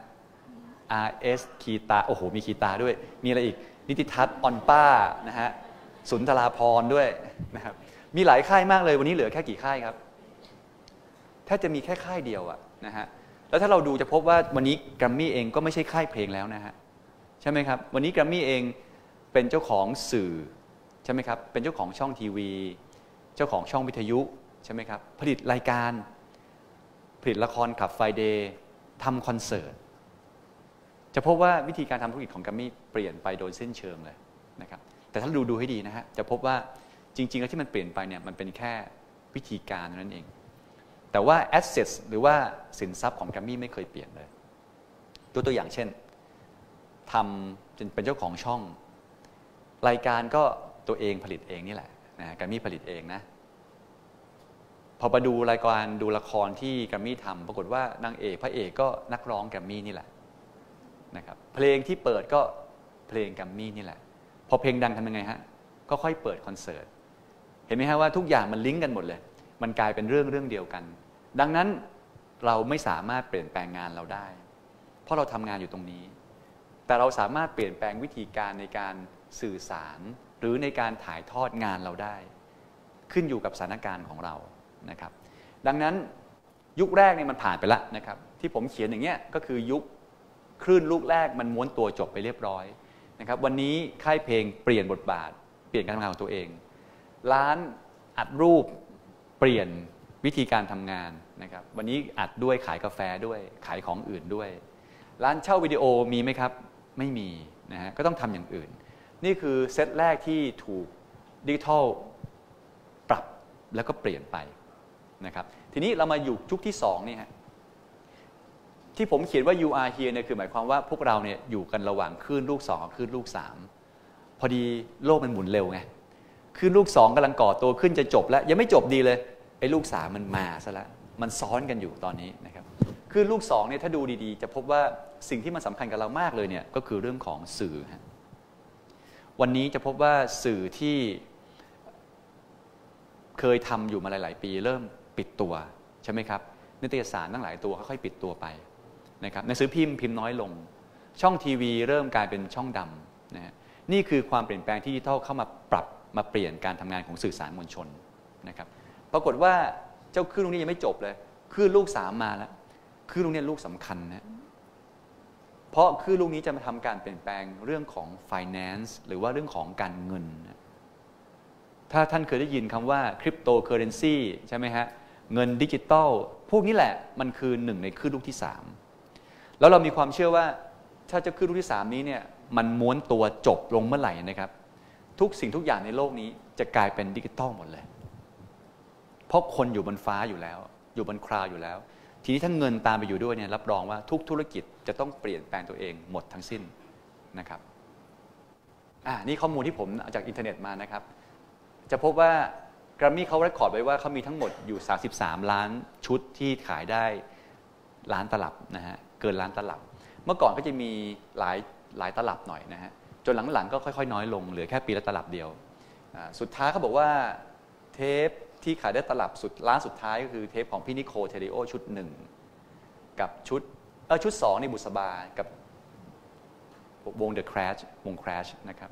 RS คีตาโอ้โหมีคีตาด้วยมีอะไรอีกนิติทัศน์ออนป้านะฮะสุนทราภรณ์ด้วยนะครับมีหลายค่ายมากเลยวันนี้เหลือแค่กี่ค่ายครับแทบจะมีแค่ค่ายเดียวอะนะฮะแล้วถ้าเราดูจะพบว่าวันนี้แกรมมี่เองก็ไม่ใช่ค่ายเพลงแล้วนะฮะใช่ไหมครับวันนี้แกรมมี่เองเป็นเจ้าของสื่อใช่ไหมครับเป็นเจ้าของช่องทีวีเจ้าของช่องวิทยุใช่ไหมครับผลิตรายการผลิตละครขับไฟเดย์ทำคอนเสิร์ตจะพบว่าวิธีการทำธุรกิจของแกรมมี่เปลี่ยนไปโดยสิ้นเชิงเลยนะครับแต่ถ้าดูให้ดีนะฮะจะพบว่าจริงๆแล้วที่มันเปลี่ยนไปเนี่ยมันเป็นแค่วิธีการนั่นเองแต่ว่า assets หรือว่าสินทรัพย์ของแกรมมี่ไม่เคยเปลี่ยนเลยตัวอย่างเช่นทำจนเป็นเจ้าของช่องรายการก็ตัวเองผลิตเองนี่แหละนะแกรมมี่ผลิตเองนะพอมาดูรายการดูละครที่แกรมมี่ทำปรากฏว่านางเอกพระเอกก็นักร้องแกรมมี่นี่แหละนะครับเพลงที่เปิดก็เพลงแกรมมี่นี่แหละพอเพลงดังทำยังไงฮะก็ค่อยเปิดคอนเสิร์ตเห็นไหมฮะว่าทุกอย่างมันลิงก์กันหมดเลยมันกลายเป็นเรื่องเดียวกันดังนั้นเราไม่สามารถเปลี่ยนแปลงงานเราได้เพราะเราทำงานอยู่ตรงนี้แต่เราสามารถเปลี่ยนแปลงวิธีการในการสื่อสารหรือในการถ่ายทอดงานเราได้ขึ้นอยู่กับสถานการณ์ของเรานะครับดังนั้นยุคแรกเนี่ยมันผ่านไปแล้วนะครับที่ผมเขียนอย่างเงี้ยก็คือยุคคลื่นลูกแรกมันม้วนตัวจบไปเรียบร้อยนะครับวันนี้ค่ายเพลงเปลี่ยนบทบาทเปลี่ยนการทำงานของตัวเองร้านอัดรูปเปลี่ยนวิธีการทำงานนะครับวันนี้อัดด้วยขายกาแฟด้วยขายของอื่นด้วยร้านเช่าวิดีโอมีไหมครับไม่มีนะฮะก็ต้องทำอย่างอื่นนี่คือเซตแรกที่ถูกดิจิทัลปรับแล้วก็เปลี่ยนไปนะครับทีนี้เรามาอยู่ยุคที่2นี่ฮะที่ผมเขียนว่า you are here เนี่ยคือหมายความว่าพวกเราเนี่ยอยู่กันระหว่างคลื่นลูก2กับคลื่นลูก3พอดีโลกมันหมุนเร็วไงคลื่นลูก2กำลังก่อตัวขึ้นจะจบแล้วยังไม่จบดีเลยไอ้ลูก3มันมาซะแล้วมันซ้อนกันอยู่ตอนนี้นะครับคลื่นลูก2เนี่ยถ้าดูดีๆจะพบว่าสิ่งที่มันสำคัญกับเรามากเลยเนี่ยก็คือเรื่องของสื่อฮะวันนี้จะพบว่าสื่อที่เคยทำอยู่มาหลายๆปีเริ่มปิดตัวใช่ไหมครับนิตยสารตั้งหลายตัวค่อยๆปิดตัวไปนะครับหนังสือพิมพ์น้อยลงช่องทีวีเริ่มกลายเป็นช่องดำนะฮะนี่คือความเปลี่ยนแปลงที่ดิจิทัลเข้ามาปรับมาเปลี่ยนการทำงานของสื่อสารมวลชนนะครับปรากฏว่าเจ้าคลื่นลูกนี้ยังไม่จบเลยคลื่นลูก3มาแล้วคลื่นลูกนี้ลูกสำคัญนะเพราะคือลูกนี้จะมาทำการเปลี่ยนแปลงเรื่องของ finance หรือว่าเรื่องของการเงินถ้าท่านเคยได้ยินคำว่า cryptocurrency ใช่ไหมฮะเงินดิจิตอลพวกนี้แหละมันคือหนึ่งในคลื่นลูกที่3แล้วเรามีความเชื่อว่าถ้าจะคลื่นลูกที่3นี้เนี่ยมันม้วนตัวจบลงเมื่อไหร่นะครับทุกสิ่งทุกอย่างในโลกนี้จะกลายเป็นดิจิตอลหมดเลยเพราะคนอยู่บนฟ้าอยู่แล้วอยู่บนคลาวด์อยู่แล้วทีนี้ถ้าเงินตามไปอยู่ด้วยเนี่ยรับรองว่าทุกธุรกิจจะต้องเปลี่ยนแปลงตัวเองหมดทั้งสิ้นนะครับนี่ข้อมูลที่ผมเอาจากอินเทอร์เน็ตมานะครับจะพบว่าแกรมมี่เขาเรคคอร์ดไว้ว่าเขามีทั้งหมดอยู่33ล้านชุดที่ขายได้ล้านตลับนะฮะเกินล้านตลับเมื่อก่อนก็จะมีหลายตลับหน่อยนะฮะจนหลังๆก็ค่อยๆน้อยลงเหลือแค่ปีละตลับเดียวสุดท้ายเขาบอกว่าเทปที่ขายได้ตลับล้านสุดท้ายก็คือเทปของพี่นิโคเทริโอชุด1กับชุด2ในบุษบากับวง The Crash วง Crash นะครับ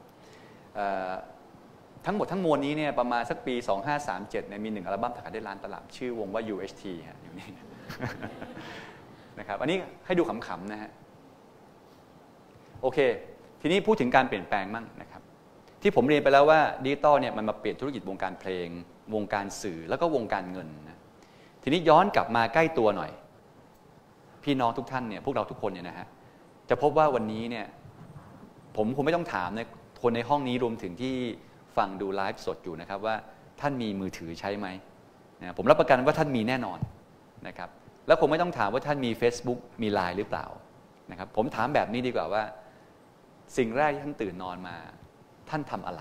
ทั้งหมดทั้งมวลนี้เนี่ยประมาณสักปี2537เนี่ยมี1อัลบั้มขายได้ล้านตลับชื่อวงว่า UHT อยู่นี่ นะครับอันนี้ให้ดูขำๆนะฮะโอเคทีนี้พูดถึงการเปลี่ยนแปลงมั่งนะครับที่ผมเรียนไปแล้วว่าดิจิตอลเนี่ยมันมาเปลี่ยนธุรกิจวงการเพลงวงการสื่อแล้วก็วงการเงินนะทีนี้ย้อนกลับมาใกล้ตัวหน่อยพี่น้องทุกท่านเนี่ยพวกเราทุกคนเนี่ยนะฮะจะพบว่าวันนี้เนี่ยผมคงไม่ต้องถามนะคนในห้องนี้รวมถึงที่ฟังดูไลฟ์สดอยู่นะครับว่าท่านมีมือถือใช้ไหมนะผมรับประกันว่าท่านมีแน่นอนนะครับแล้วผมไม่ต้องถามว่าท่านมี Facebook มี LINE หรือเปล่านะครับผมถามแบบนี้ดีกว่าว่าสิ่งแรกที่ท่านตื่นนอนมาท่านทำอะไร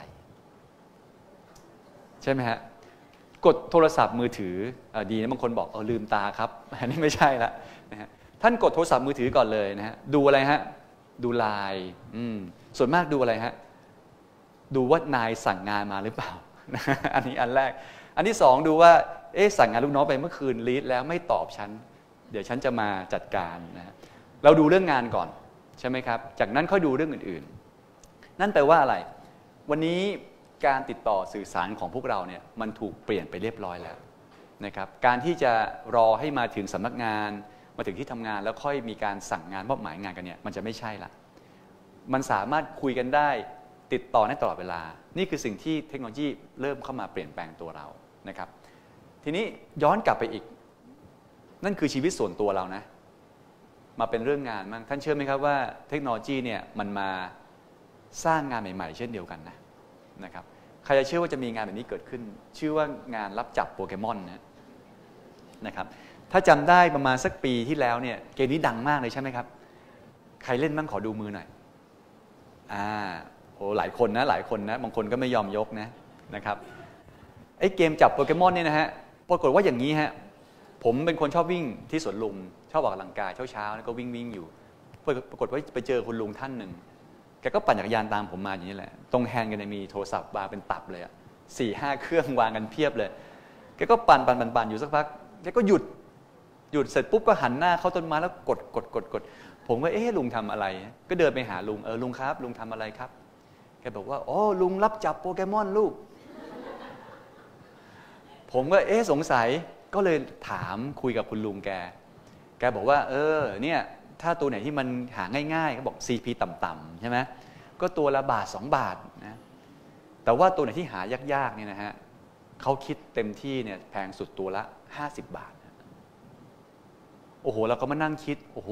ใช่ไหมฮะกดโทรศัพท์มือถือดีนะบางคนบอกลืมตาครับอันนี้ไม่ใช่ละนะฮะท่านกดโทรศัพท์มือถือก่อนเลยนะฮะดูอะไรฮะดู LINE ส่วนมากดูอะไรฮะดูว่านายสั่งงานมาหรือเปล่าอันนี้อันแรกอันที่2ดูว่าสั่งงานลูกน้องไปเมื่อคืนลีดแล้วไม่ตอบฉันเดี๋ยวฉันจะมาจัดการนะฮะเราดูเรื่องงานก่อนใช่ไหมครับจากนั้นค่อยดูเรื่องอื่นๆนั่นแปลว่าอะไรวันนี้การติดต่อสื่อสารของพวกเราเนี่ยมันถูกเปลี่ยนไปเรียบร้อยแล้วนะครับการที่จะรอให้มาถึงสำนักงานมาถึงที่ทำงานแล้วค่อยมีการสั่งงานมอบหมายงานกันเนี่ยมันจะไม่ใช่ละมันสามารถคุยกันได้ติดต่อได้ตลอดเวลานี่คือสิ่งที่เทคโนโลยีเริ่มเข้ามาเปลี่ยนแปลงตัวเรานะครับทีนี้ย้อนกลับไปอีกนั่นคือชีวิตส่วนตัวเรานะมาเป็นเรื่องงานบ้างท่านเชื่อไหมครับว่าเทคโนโลยีเนี่ยมันมาสร้างงานใหม่ๆเช่นเดียวกันนะครับใครจะเชื่อว่าจะมีงานแบบนี้เกิดขึ้นชื่อว่างานรับจับโปเกมอนนะครับถ้าจำได้ประมาณสักปีที่แล้วเนี่ยเกมนี้ดังมากเลยใช่ไหมครับใครเล่นบ้างขอดูมือหน่อยโอ้หลายคนนะบางคนก็ไม่ยอมยกนะครับไอ้เกมจับโปเกมอนเนี่ยนะฮะปรากฏว่าอย่างนี้ฮะผมเป็นคนชอบวิ่งที่สวนลุมชอบออกกำลังกายเช้าๆแล้วก็วิ่งอยู่ปรากฏว่าไปเจอคุณลุงท่านหนึ่งแกก็ปั่นจักรยานตามผมมาอย่างนี้แหละตรงแฮนด์กันมีโทรศัพท์วางเป็นตับเลย4-5 เครื่องวางกันเพียบเลยแกก็ปั่นอยู่สักพักแกก็หยุดเสร็จปุ๊บก็หันหน้าเข้าต้นไม้แล้วกดผมก็ลุงทำอะไรก็เดินไปหาลุงลุงครับลุงทำอะไรครับแกบอกว่าลุงรับจับโปเกมอนลูกผมก็สงสัยก็เลยถามคุยกับคุณลุงแกบอกว่าเนี่ยถ้าตัวไหนที่มันหาง่ายๆเขาบอก CP ต่ำๆใช่ไหมก็ตัวละบาท2 บาทนะแต่ว่าตัวไหนที่หายากๆเนี่ยนะฮะเขาคิดเต็มที่เนี่ยแพงสุดตัวละ50 บาทโอ้โหเราก็มานั่งคิดโอ้โห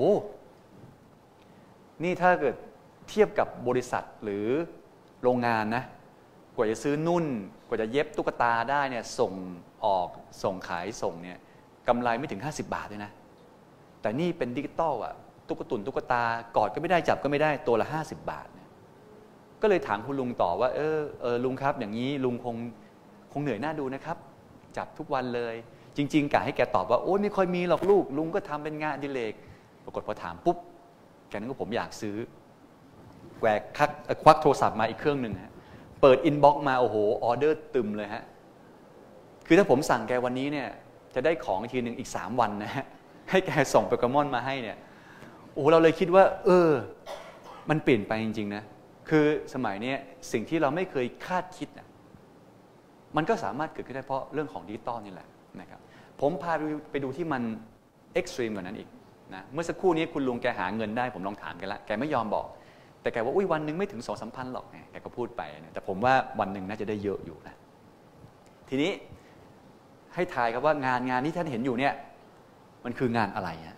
นี่ถ้าเกิดเทียบกับบริษัทหรือโรงงานนะกว่าจะซื้อนุ่นกว่าจะเย็บตุ๊กตาได้เนี่ยส่งออกส่งขายส่งเนี่ยกำไรไม่ถึง50 บาทเลยนะแต่นี่เป็นดิจิตอลตุ๊กตากอดก็ไม่ได้จับก็ไม่ได้ตัวละ50 บาทก็เลยถามคุณลุงต่อว่าลุงครับอย่างนี้ลุงคงเหนื่อยหน้าดูนะครับจับทุกวันเลยจริงๆกะให้แกตอบว่าโอ๊ยไม่ค่อยมีหรอกลูกลุงก็ทำเป็นงานอดิเรกปรากฏพอถามปุ๊บแกนึกว่าผมอยากซื้อแหวกควักโทรศัพท์มาอีกเครื่องหนึ่งเปิดอินบ็อกซ์มาโอ้โหออเดอร์ตึมเลยฮะคือถ้าผมสั่งแกวันนี้เนี่ยจะได้ของอีกทีหนึ่งอีก3 วันนะฮะให้แกส่งโปเกมอนมาให้เนี่ยโอ้เราเลยคิดว่ามันเปลี่ยนไปจริงๆนะคือสมัยนี้สิ่งที่เราไม่เคยคาดคิดมันก็สามารถเกิดขึ้นได้เพราะเรื่องของดิจิตอลนี่แหละนะครับผมพาไปดูที่มันเอ็กซ์ตรีมกว่านั้นอีกนะเมื่อสักครู่นี้คุณลุงแกหาเงินได้ผมลองถามแกละแกไม่ยอมบอกแต่แกว่าอุ้ยวันหนึ่งไม่ถึง2-3 พันหรอกแกก็พูดไปนะแต่ผมว่าวันหนึ่งน่าจะได้เยอะอยู่นะทีนี้ให้ทายครับว่างานที่ท่านเห็นอยู่เนี่ยมันคืองานอะไรฮะ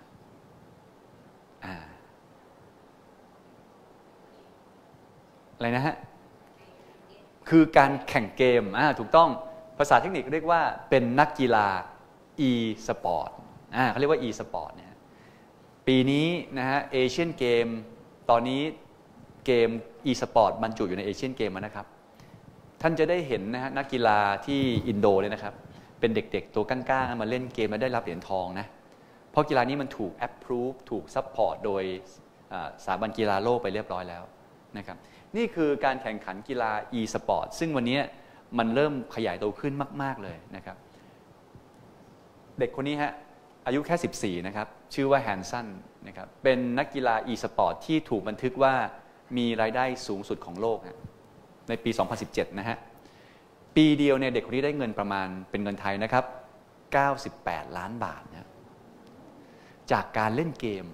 อะไรนะฮะคือการแข่งเกมถูกต้องภาษาเทคนิคเรียกว่าเป็นนักกีฬา e-sport เขาเรียกว่า e-sport เนี่ยปีนี้นะฮะเอเชียนเกมตอนนี้เกม e-sport บรรจุอยู่ในเอเชียนเกมนะครับท่านจะได้เห็นนะฮะนักกีฬาที่อินโดเลยนะครับเป็นเด็กๆตัวก้างๆมาเล่นเกมและได้รับเหรียญทองนะเพราะกีฬานี้มันถูก approve ถูก support โดยสถาบันกีฬาโลกไปเรียบร้อยแล้วนะครับนี่คือการแข่งขันกีฬา e-sport ซึ่งวันนี้มันเริ่มขยายตัวขึ้นมากๆเลยนะครับเด็กคนนี้ฮะอายุแค่14นะครับชื่อว่าแฮนสันนะครับเป็นนักกีฬา e-sport ที่ถูกบันทึกว่ามีรายได้สูงสุดของโลกในปี 2017 นะฮะปีเดียวเนี่ยเด็กคนนี้ได้เงินประมาณเป็นเงินไทยนะครับ98 ล้านบาทนะจากการเล่นเกม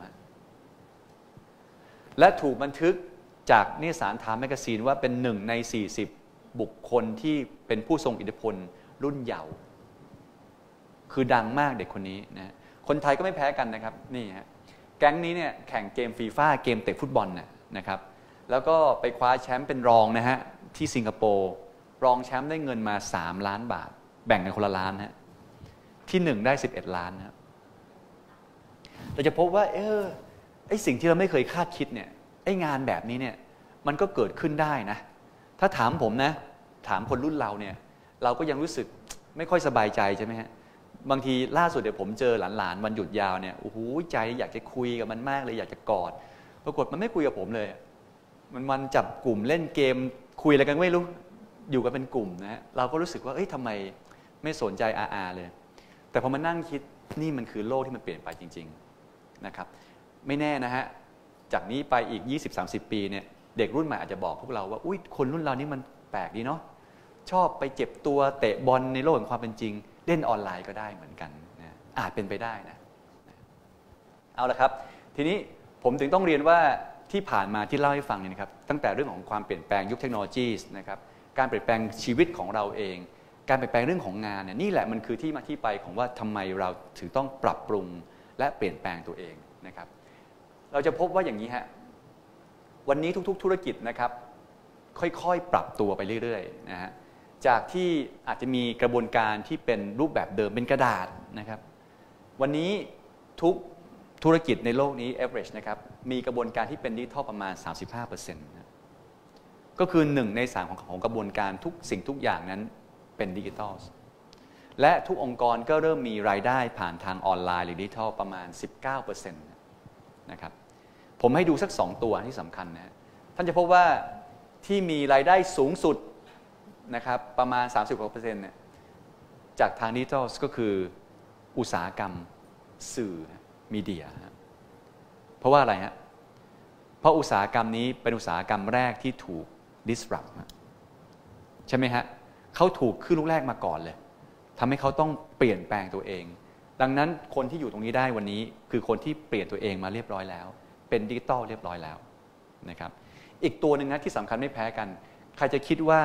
และถูกบันทึกจากนิตยสารไทม์แมกาซีนว่าเป็น1 ใน 40 บุคคลที่เป็นผู้ทรงอิทธิพลรุ่นเยาว์คือดังมากเด็กคนนี้นะคนไทยก็ไม่แพ้กันนะครับนี่ฮะแก๊งนี้เนี่ยแข่งเกมฟีฟ่าเกมเตะฟุตบอลนะครับแล้วก็ไปคว้าแชมป์เป็นรองนะฮะที่สิงคโปร์รองแชมป์ได้เงินมา3 ล้านบาทแบ่งกันคนละล้านฮะที่1ได้11 ล้านนะครับเราจะพบว่าไอ้สิ่งที่เราไม่เคยคาดคิดเนี่ยไอ้งานแบบนี้เนี่ยมันก็เกิดขึ้นได้นะถ้าถามผมนะถามคนรุ่นเราเนี่ยเราก็ยังรู้สึกไม่ค่อยสบายใจใช่ไหมฮะบางทีล่าสุดเดี๋ยวผมเจอหลานๆวันหยุดยาวเนี่ยโอ้โหใจอยากจะคุยกับมันมากเลยอยากจะกอดปรากฏมันไม่คุยกับผมเลยมันจับกลุ่มเล่นเกมคุยอะไรกันไม่รู้อยู่กันเป็นกลุ่มนะฮะเราก็รู้สึกว่าทำไมไม่สนใจเลยแต่พอมานั่งคิดนี่มันคือโลกที่มันเปลี่ยนไปจริงๆนะครับไม่แน่นะฮะจากนี้ไปอีก 20-30 ปีเนี่ยเด็กรุ่นใหม่อาจจะบอกพวกเราว่าอุ๊ยคนรุ่นเรานี่มันแปลกดีเนาะชอบไปเจ็บตัวเตะบอลในโลกแห่งความเป็นจริงเล่นออนไลน์ก็ได้เหมือนกันนะอาจเป็นไปได้นะเอาละครับทีนี้ผมถึงต้องเรียนว่าที่ผ่านมาที่เล่าให้ฟังเนี่ยนะครับตั้งแต่เรื่องของความเปลี่ยนแปลงยุคเทคโนโลยีนะครับการเปลี่ยนแปลงชีวิตของเราเองการเปลี่ยนแปลงเรื่องของงานเนี่ยนี่แหละมันคือที่มาที่ไปของว่าทำไมเราถึงต้องปรับปรุงและเปลี่ยนแปลงตัวเองนะครับเราจะพบว่าอย่างนี้ฮะวันนี้ทุกๆธุรกิจนะครับค่อยๆปรับตัวไปเรื่อยๆนะฮะจากที่อาจจะมีกระบวนการที่เป็นรูปแบบเดิมเป็นกระดาษนะครับวันนี้ทุกธุรกิจในโลกนี้ average นะครับมีกระบวนการที่เป็นดิจิทัลประมาณ 35% ก็คือ1 ใน 3ของกระบวนการทุกสิ่งทุกอย่างนั้นเป็นดิจิทัลและทุกองค์กรก็เริ่มมีรายได้ผ่านทางออนไลน์หรือดิจิทัลประมาณ 19% นะครับผมให้ดูสัก2ตัวที่สำคัญนะท่านจะพบว่าที่มีรายได้สูงสุดนะครับประมาณ 30% เนี่ยจากทางดิจิทัลก็คืออุตสาหกรรมสื่อมีเดียเพราะว่าอะไรฮะเพราะอุตสาหกรรมนี้เป็นอุตสาหกรรมแรกที่ถูก disrupt ใช่ไหมฮะเขาถูกขึ้นลูกแรกมาก่อนเลยทำให้เขาต้องเปลี่ยนแปลงตัวเองดังนั้นคนที่อยู่ตรงนี้ได้วันนี้คือคนที่เปลี่ยนตัวเองมาเรียบร้อยแล้วเป็นดิจิทัลเรียบร้อยแล้วนะครับอีกตัวหนึ่งนะที่สำคัญไม่แพ้กันใครจะคิดว่า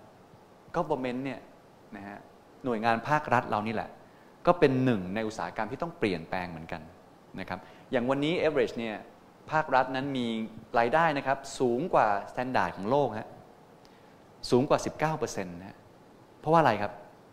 government เนี่ยนะฮะหน่วยงานภาครัฐเรานี่แหละก็เป็นหนึ่งในอุตสาหกรรมที่ต้องเปลี่ยนแปลงเหมือนกันนะครับอย่างวันนี้ average เนี่ยภาครัฐนั้นมีรายได้นะครับสูงกว่ามาตรฐานของโลกฮะสูงกว่า 19% นะเพราะว่าอะไรครับ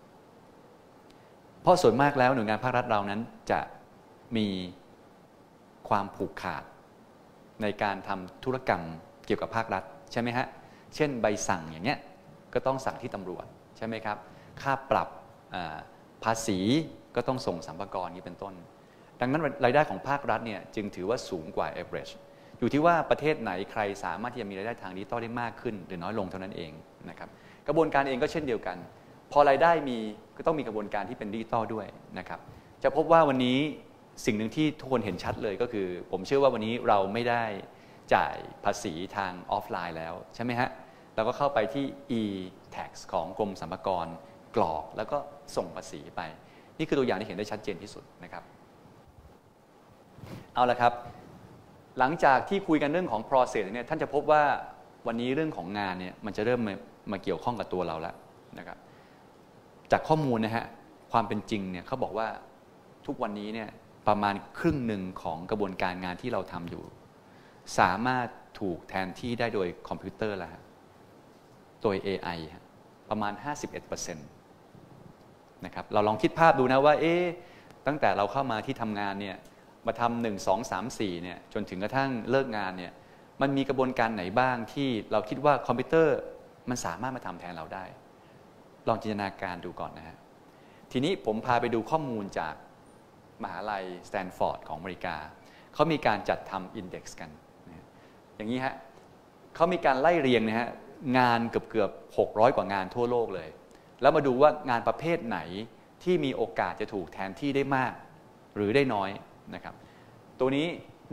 เพราะส่วนมากแล้วหน่วยงานภาครัฐเรานั้นจะมีความผูกขาดในการทำธุรกรรมเกี่ยวกับภาครัฐใช่ไหมฮะเช่นใบสั่งอย่างเงี้ยก็ต้องสั่งที่ตำรวจใช่ไหมครับค่าปรับภาษีก็ต้องส่งสรรพากรนี้เป็นต้นดังนั้นรายได้ของภาครัฐเนี่ยจึงถือว่าสูงกว่า average อยู่ที่ว่าประเทศไหนใครสามารถที่จะมีรายได้ทางดิจิตอลได้มากขึ้นหรือน้อยลงเท่านั้นเองนะครับกระบวนการเองก็เช่นเดียวกันพอรายได้มีก็ต้องมีกระบวนการที่เป็นดิจิตอลด้วยนะครับจะพบว่าวันนี้สิ่งหนึ่งที่ทุกคนเห็นชัดเลยก็คือผมเชื่อว่าวันนี้เราไม่ได้จ่ายภาษีทางออฟไลน์แล้วใช่ไหมฮะเราก็เข้าไปที่ e-tax ของกรมสรรพากรกรอกแล้วก็ส่งภาษีไปนี่คือตัวอย่างที่เห็นได้ชัดเจนที่สุดนะครับเอาละครับหลังจากที่คุยกันเรื่องของ process เนี่ยท่านจะพบว่าวันนี้เรื่องของงานเนี่ยมันจะเริ่มมาเกี่ยวข้องกับตัวเราแล้วนะครับจากข้อมูลนะฮะความเป็นจริงเนี่ยเขาบอกว่าทุกวันนี้เนี่ยประมาณครึ่งหนึ่งของกระบวนการงานที่เราทำอยู่สามารถถูกแทนที่ได้โดยคอมพิวเตอร์แล้วโดย AI ประมาณ 51% นะครับเราลองคิดภาพดูนะว่าตั้งแต่เราเข้ามาที่ทำงานเนี่ยมาทำ1 2 3 4เนี่ยจนถึงกระทั่งเลิกงานเนี่ยมันมีกระบวนการไหนบ้างที่เราคิดว่าคอมพิวเตอร์มันสามารถมาทำแทนเราได้ลองจินตนาการดูก่อนนะฮะทีนี้ผมพาไปดูข้อมูลจากมหาลัยสแตนฟอร์ดของอเมริกาเขามีการจัดทำอินเด็กซ์กันนะอย่างนี้ฮะเขามีการไล่เรียงนะฮะงานเกือบ600 กว่างานทั่วโลกเลยแล้วมาดูว่างานประเภทไหนที่มีโอกาสจะถูกแทนที่ได้มากหรือได้น้อยนะครับตัวนี้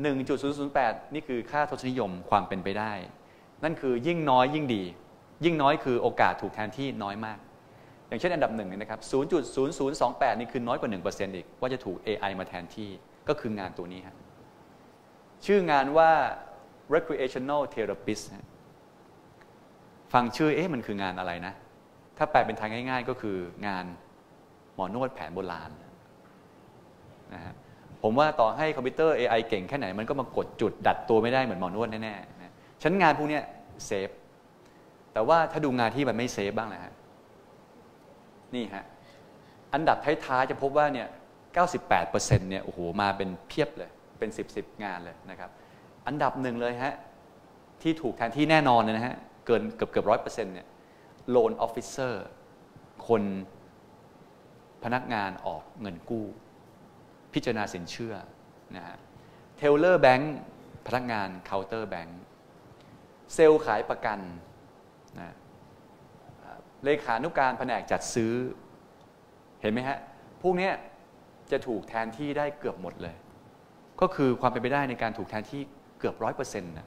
1.008 นี่คือค่าทศนิยมความเป็นไปได้นั่นคือยิ่งน้อยยิ่งดียิ่งน้อยคือโอกาสถูกแทนที่น้อยมากอย่างเช่นอันดับ1นะครับ 0.0028 นี่คือน้อยกว่า 1% อีกว่าจะถูก AI มาแทนที่ก็คืองานตัวนี้ครับชื่องานว่า recreational therapist ฟังชื่อมันคืองานอะไรนะถ้าแปลเป็นทางง่ายๆก็คืองานหมอนวดแผนโบราณนะฮะผมว่าต่อให้คอมพิวเตอร์ AI เก่งแค่ไหนมันก็มากดจุดดัดตัวไม่ได้เหมือนหมอนวดแน่ๆนะชั้นงานพวกนี้เซฟแต่ว่าถ้าดูงานที่มันไม่เซฟบ้างนะฮะนี่ฮะอันดับท้ายๆจะพบว่าเนี่ย 98% เนี่ยโอ้โหมาเป็นเพียบเลยเป็น10 งานเลยนะครับอันดับหนึ่งเลยฮะที่ถูกแทนที่แน่นอนเลยนะฮะเกินเกือบ 100% เนี่ย loan officer คนพนักงานออกเงินกู้พิจารณาสินเชื่อนะฮะเทเลอร์แบงค์พนักงานเคาน์เตอร์แบงค์เซลล์ขายประกันนะเลขานุการแผนกจัดซื้อเห็นไหมฮะพวกนี้จะถูกแทนที่ได้เกือบหมดเลยก็คือความเป็นไปได้ในการถูกแทนที่เกือบ 100% นะ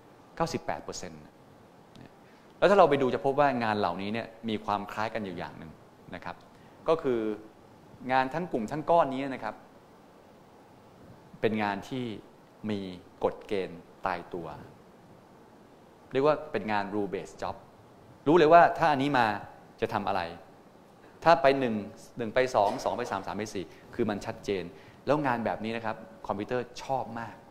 98% แล้วถ้าเราไปดูจะพบว่างานเหล่านี้เนี่ยมีความคล้ายกันอยู่อย่างหนึ่งนะครับก็คืองานทั้งกลุ่มทั้งก้อนนี้นะครับเป็นงานที่มีกฎเกณฑ์ตายตัวเรียกว่าเป็นงาน rule based job รู้เลยว่าถ้าอันนี้มาจะทำอะไรถ้าไป1ไป2 2ไป3 3ไป4คือมันชัดเจนแล้วงานแบบนี้นะครับคอมพิวเตอร์ชอบมาก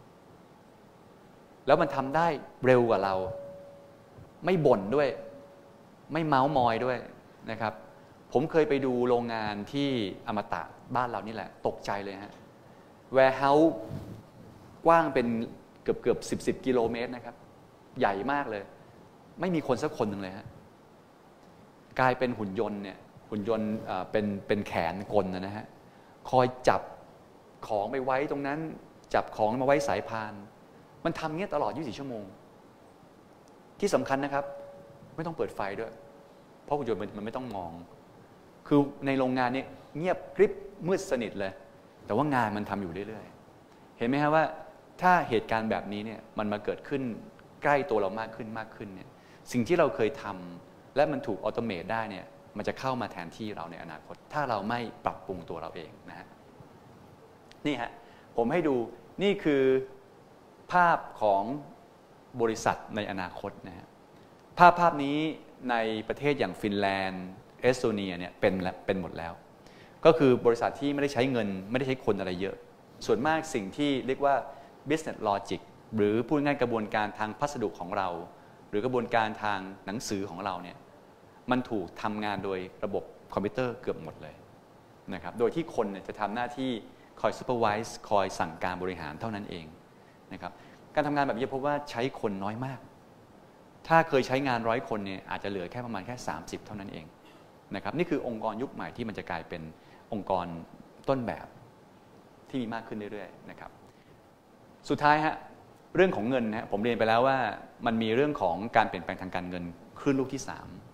แล้วมันทำได้เร็วกว่าเราไม่บ่นด้วยไม่เมาส์มอยด้วยนะครับผมเคยไปดูโรงงานที่อมตะบ้านเรานี่แหละตกใจเลยฮะ warehouse กว้างเป็นเกือบ10 กิโลเมตรนะครับใหญ่มากเลยไม่มีคนสักคนหนึ่งเลยฮะกลายเป็นหุ่นยนต์เนี่ยหุ่นยนต์เป็นแขนกลนะฮะคอยจับของไปไว้ตรงนั้นจับของมาไว้สายพานมันทำเงี้ยตลอด24 ชั่วโมงที่สำคัญนะครับไม่ต้องเปิดไฟด้วยเพราะหุ่นยนต์มันไม่ต้องมองคือในโรงงานนี้เงียบกริบมืดสนิทเลยแต่ว่างานมันทำอยู่เรื่อยๆเห็นไหมฮะว่าถ้าเหตุการณ์แบบนี้เนี่ยมันมาเกิดขึ้นใกล้ตัวเรามากขึ้นเนี่ยสิ่งที่เราเคยทำและมันถูกออโตเมตได้เนี่ยมันจะเข้ามาแทนที่เราในอนาคตถ้าเราไม่ปรับปรุงตัวเราเองนะฮะนี่ฮะผมให้ดูนี่คือภาพของบริษัทในอนาคตนะฮะภาพนี้ในประเทศอย่างฟินแลนด์เอสโตเนียเนี่ยเป็นหมดแล้วก็คือบริษัทที่ไม่ได้ใช้เงินไม่ได้ใช้คนอะไรเยอะส่วนมากสิ่งที่เรียกว่า business logic หรือพูดง่ายกระบวนการทางพัสดุของเราหรือกระบวนการทางหนังสือของเราเนี่ยมันถูกทำงานโดยระบบคอมพิวเตอร์เกือบหมดเลยนะครับโดยที่คนเนี่ยจะทำหน้าที่คอย supervise คอยสั่งการบริหารเท่านั้นเองนะครับการทำงานแบบนี้พบว่าใช้คนน้อยมากถ้าเคยใช้งาน100 คนเนี่ยอาจจะเหลือแค่ประมาณแค่30เท่านั้นเองนะครับนี่คือองค์กรยุคใหม่ที่มันจะกลายเป็นองค์กรต้นแบบที่มีมากขึ้นเรื่อยๆนะครับสุดท้ายฮะเรื่องของเงินนะผมเรียนไปแล้วว่ามันมีเรื่องของการเปลี่ยนแปลงทางการเงินคลื่นลูกที่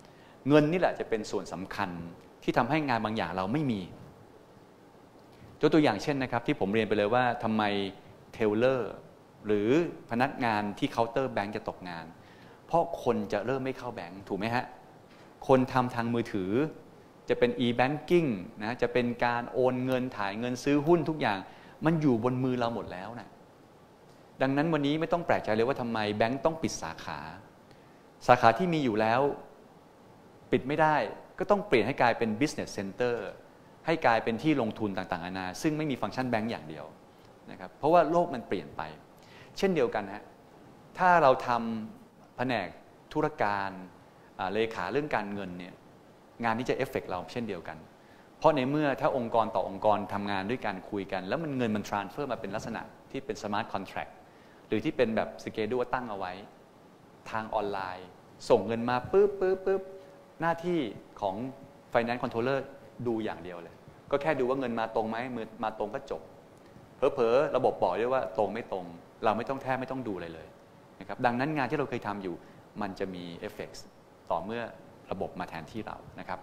3เงินนี่แหละจะเป็นส่วนสำคัญที่ทำให้งานบางอย่างเราไม่มียกตัวอย่างเช่นนะครับที่ผมเรียนไปเลยว่าทำไมเทเลอร์หรือพนักงานที่เคาน์เตอร์แบงก์จะตกงานเพราะคนจะเริ่มไม่เข้าแบงก์ถูกไหมฮะคนทำทางมือถือจะเป็น e-banking นะจะเป็นการโอนเงินถ่ายเงินซื้อหุ้นทุกอย่างมันอยู่บนมือเราหมดแล้วนะดังนั้นวันนี้ไม่ต้องแปลกใจเลยว่าทำไมแบงก์ต้องปิดสาขาที่มีอยู่แล้วปิดไม่ได้ก็ต้องเปลี่ยนให้กลายเป็น business center ให้กลายเป็นที่ลงทุนต่างๆนานาซึ่งไม่มีฟังก์ชันแบงก์อย่างเดียวนะครับเพราะว่าโลกมันเปลี่ยนไปเช่นเดียวกันฮะถ้าเราทำแผนกธุรการเลขาเรื่องการเงินเนี่ยงานนี้จะเอฟเฟกต์เราเช่นเดียวกันเพราะในเมื่อถ้าองค์กรต่อองค์กรทำงานด้วยกันคุยกันแล้วเงินมัน transfer มาเป็นลักษณะที่เป็น smart contract หรือที่เป็นแบบ schedule ตั้งเอาไว้ทางออนไลน์ส่งเงินมาปึ๊บหน้าที่ของ finance controller ดูอย่างเดียวเลยก็แค่ดูว่าเงินมาตรงไหมมาตรงก็จบเผลอๆระบบบอกด้วยว่าตรงไม่ตรงเราไม่ต้องดูอะไรเลยนะครับดังนั้นงานที่เราเคยทำอยู่มันจะมีเอฟเฟกต์ต่อเมื่อระบบมาแทนที่เรานะครับ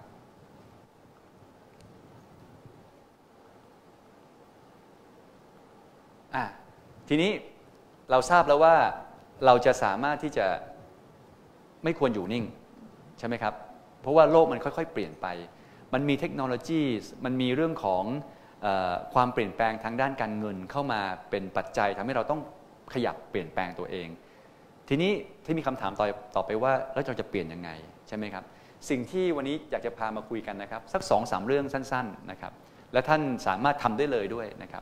ทีนี้เราทราบแล้วว่าเราจะสามารถที่จะไม่ควรอยู่นิ่งใช่ไหมครับเพราะว่าโลกมันค่อยๆเปลี่ยนไปมันมีเทคโนโลยีมันมีเรื่องของความเปลี่ยนแปลงทางด้านการเงินเข้ามาเป็นปัจจัยทำให้เราต้องขยับเปลี่ยนแปลงตัวเองทีนี้ที่มีคำถามต่อไปว่าแล้วเราจะเปลี่ยนยังไงใช่ไหมครับสิ่งที่วันนี้อยากจะพามาคุยกันนะครับสัก 2-3 เรื่องสั้นๆนะครับและท่านสามารถทำได้เลยด้วยนะครับ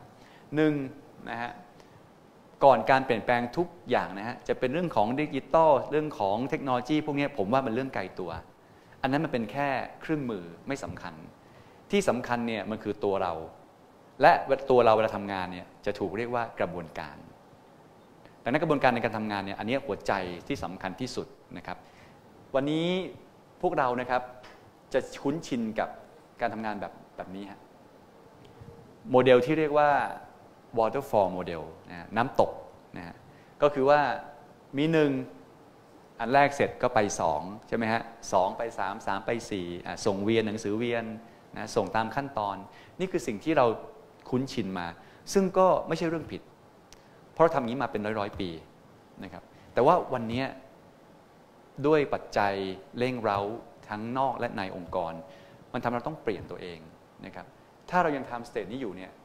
1นะฮะก่อนการเปลี่ยนแปลงทุกอย่างนะฮะจะเป็นเรื่องของดิจิตอลเรื่องของเทคโนโลยีพวกนี้ผมว่ามันเรื่องไกลตัวอันนั้นมันเป็นแค่เครื่องมือไม่สำคัญที่สำคัญเนี่ยมันคือตัวเราและตัวเราเวลาทำงานเนี่ยจะถูกเรียกว่ากระบวนการดังนั้นกระบวนการในการทำงานเนี่ยอันนี้หัวใจที่สำคัญที่สุดนะครับวันนี้พวกเรานะครับจะคุ้นชินกับการทำงานแบบนี้ฮะโมเดลที่เรียกว่า waterfall model นะน้ำตกนะฮะก็คือว่ามี1อันแรกเสร็จก็ไป2ใช่ไหมฮะ2ไป3 3ไป4ส่งเวียนหนังสือเวียนนะส่งตามขั้นตอนนี่คือสิ่งที่เราคุ้นชินมาซึ่งก็ไม่ใช่เรื่องผิดเพราะทำอย่างนี้มาเป็นร้อยปีนะครับแต่ว่าวันนี้ด้วยปัจจัยเร่งเร้าทั้งนอกและในองค์กรมันทำเราต้องเปลี่ยนตัวเองนะครับถ้าเรายังทำสเตจนี้อยู่เนี่ย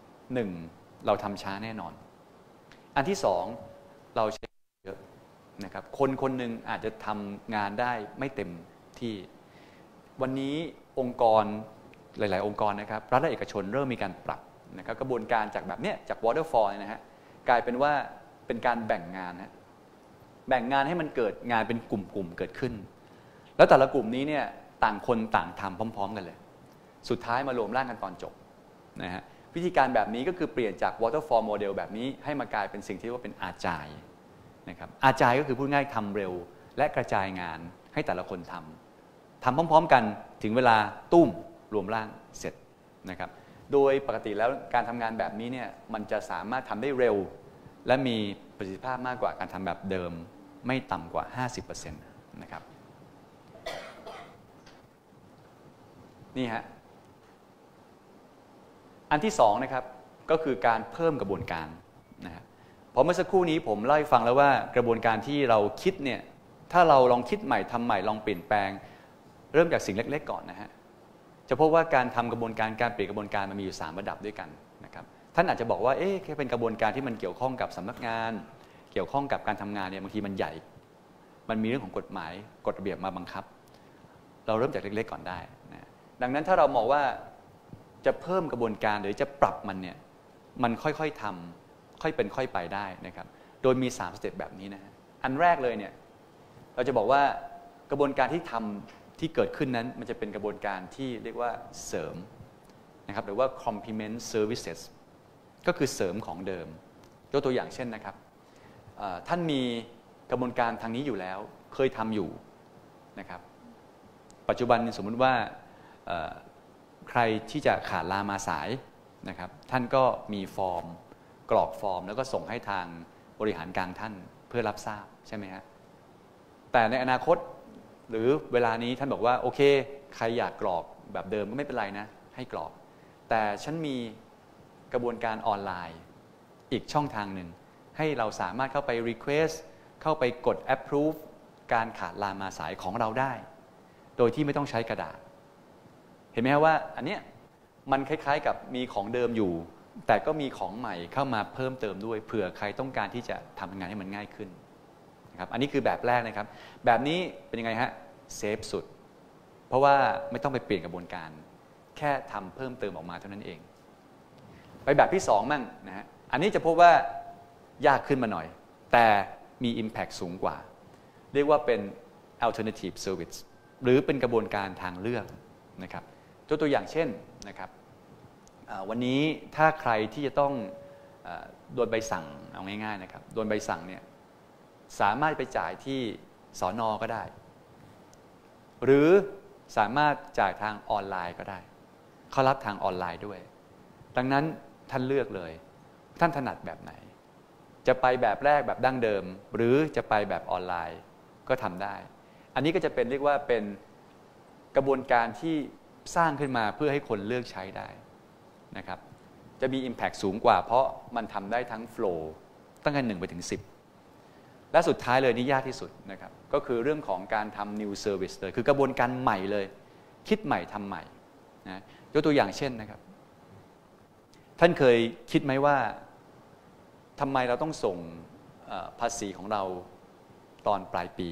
1เราทำช้าแน่นอนอันที่2เราใช้เยอะนะครับคนหนึ่งอาจจะทำงานได้ไม่เต็มที่วันนี้องค์กรหลายๆองค์กรนะครับรัฐและเอกชนเริ่มมีการปรับนะครับกระบวนการจากแบบเนี้ยจาก waterfall นะฮะกลายเป็นว่าเป็นการแบ่งงานนะแบ่งงานให้มันเกิดงานเป็นกลุ่มๆเกิดขึ้นแล้วแต่ละกลุ่มนี้เนี่ยต่างคนต่างทำพร้อมๆกันเลยสุดท้ายมารวมร่างกันตอนจบนะฮะวิธีการแบบนี้ก็คือเปลี่ยนจาก waterfall model แบบนี้ให้มากลายเป็นสิ่งที่เรียกว่าเป็นอาจายนะครับอาจายก็คือพูดง่ายทำเร็วและกระจายงานให้แต่ละคนทำพร้อมๆกันถึงเวลาตุ้มรวมร่างเสร็จนะครับโดยปกติแล้วการทำงานแบบนี้เนี่ยมันจะสามารถทำได้เร็วและมีประสิทธิภาพมากกว่าการทำแบบเดิมไม่ต่ำกว่า 50% นะครับนี่ฮะอันที่2นะครับก็คือการเพิ่มกระบวนการนะฮะเพราะเมื่อสักครู่นี้ผมเล่าให้ฟังแล้วว่ากระบวนการที่เราคิดเนี่ยถ้าเราลองคิดใหม่ทำใหม่ลองเปลี่ยนแปลงเริ่มจากสิ่งเล็กๆก่อนนะฮะจะพบว่าการทำกระบวนการการเปลี่ยนกระบวนการมันมีอยู่3ระดับด้วยกันนะครับท่านอาจจะบอกว่าแค่เป็นกระบวนการที่มันเกี่ยวข้องกับสำนักงานเกี่ยวข้องกับการทำงานเนี่ยบางทีมันใหญ่มันมีเรื่องของกฎหมายกฎระเบียบมาบังคับเราเริ่มจากเล็กๆก่อนได้นะดังนั้นถ้าเรามองว่าจะเพิ่มกระบวนการหรือจะปรับมันเนี่ยมันค่อยๆทำค่อยเป็นค่อยไปได้นะครับโดยมี3สเต็ปแบบนี้นะอันแรกเลยเนี่ยเราจะบอกว่ากระบวนการที่ทำที่เกิดขึ้นนั้นมันจะเป็นกระบวนการที่เรียกว่าเสริมนะครับหรือว่า complement services ก็คือเสริมของเดิมยกตัวอย่างเช่นนะครับท่านมีกระบวนการทางนี้อยู่แล้วเคยทำอยู่นะครับปัจจุบันสมมุติว่าใครที่จะขาดลามาสายนะครับท่านก็มีฟอร์มกรอกฟอร์มแล้วก็ส่งให้ทางบริหารกลางท่านเพื่อรับทราบใช่ไหมฮะแต่ในอนาคตหรือเวลานี้ท่านบอกว่าโอเคใครอยากกรอกแบบเดิมก็ไม่เป็นไรนะให้กรอกแต่ฉันมีกระบวนการออนไลน์อีกช่องทางหนึ่งให้เราสามารถเข้าไป request เข้าไปกด approve การขาดลามาสายของเราได้โดยที่ไม่ต้องใช้กระดาษเห็นไหมครับว่าอันเนี้ยมันคล้ายๆกับมีของเดิมอยู่แต่ก็มีของใหม่เข้ามาเพิ่มเติมด้วยเผื่อใครต้องการที่จะทำงานให้มันง่ายขึ้นนะครับอันนี้คือแบบแรกนะครับแบบนี้เป็นยังไงฮะเซฟสุดเพราะว่าไม่ต้องไปเปลี่ยนกระบวนการแค่ทำเพิ่มเติมออกมาเท่านั้นเองไปแบบที่2มั่งนะฮะอันนี้จะพบว่ายากขึ้นมาหน่อยแต่มี Impact สูงกว่าเรียกว่าเป็น alternative service หรือเป็นกระบวนการทางเลือกนะครับยกตัวอย่างเช่นนะครับวันนี้ถ้าใครที่จะต้องโดนใบสั่งเอาง่ายๆนะครับโดนใบสั่งเนี่ยสามารถไปจ่ายที่สน.ก็ได้หรือสามารถจ่ายทางออนไลน์ก็ได้เขารับทางออนไลน์ด้วยดังนั้นท่านเลือกเลยท่านถนัดแบบไหนจะไปแบบแรกแบบดั้งเดิมหรือจะไปแบบออนไลน์ก็ทำได้อันนี้ก็จะเป็นเรียกว่าเป็นกระบวนการที่สร้างขึ้นมาเพื่อให้คนเลือกใช้ได้นะครับจะมี Impact สูงกว่าเพราะมันทำได้ทั้ง Flow ตั้งแต่1ไปถึง10และสุดท้ายเลยนี่ยากที่สุดนะครับก็คือเรื่องของการทำ New Service เลยคือกระบวนการใหม่เลยคิดใหม่ทำใหม่นะยกตัวอย่างเช่นนะครับท่านเคยคิดไหมว่าทำไมเราต้องส่งภาษีของเราตอนปลายปี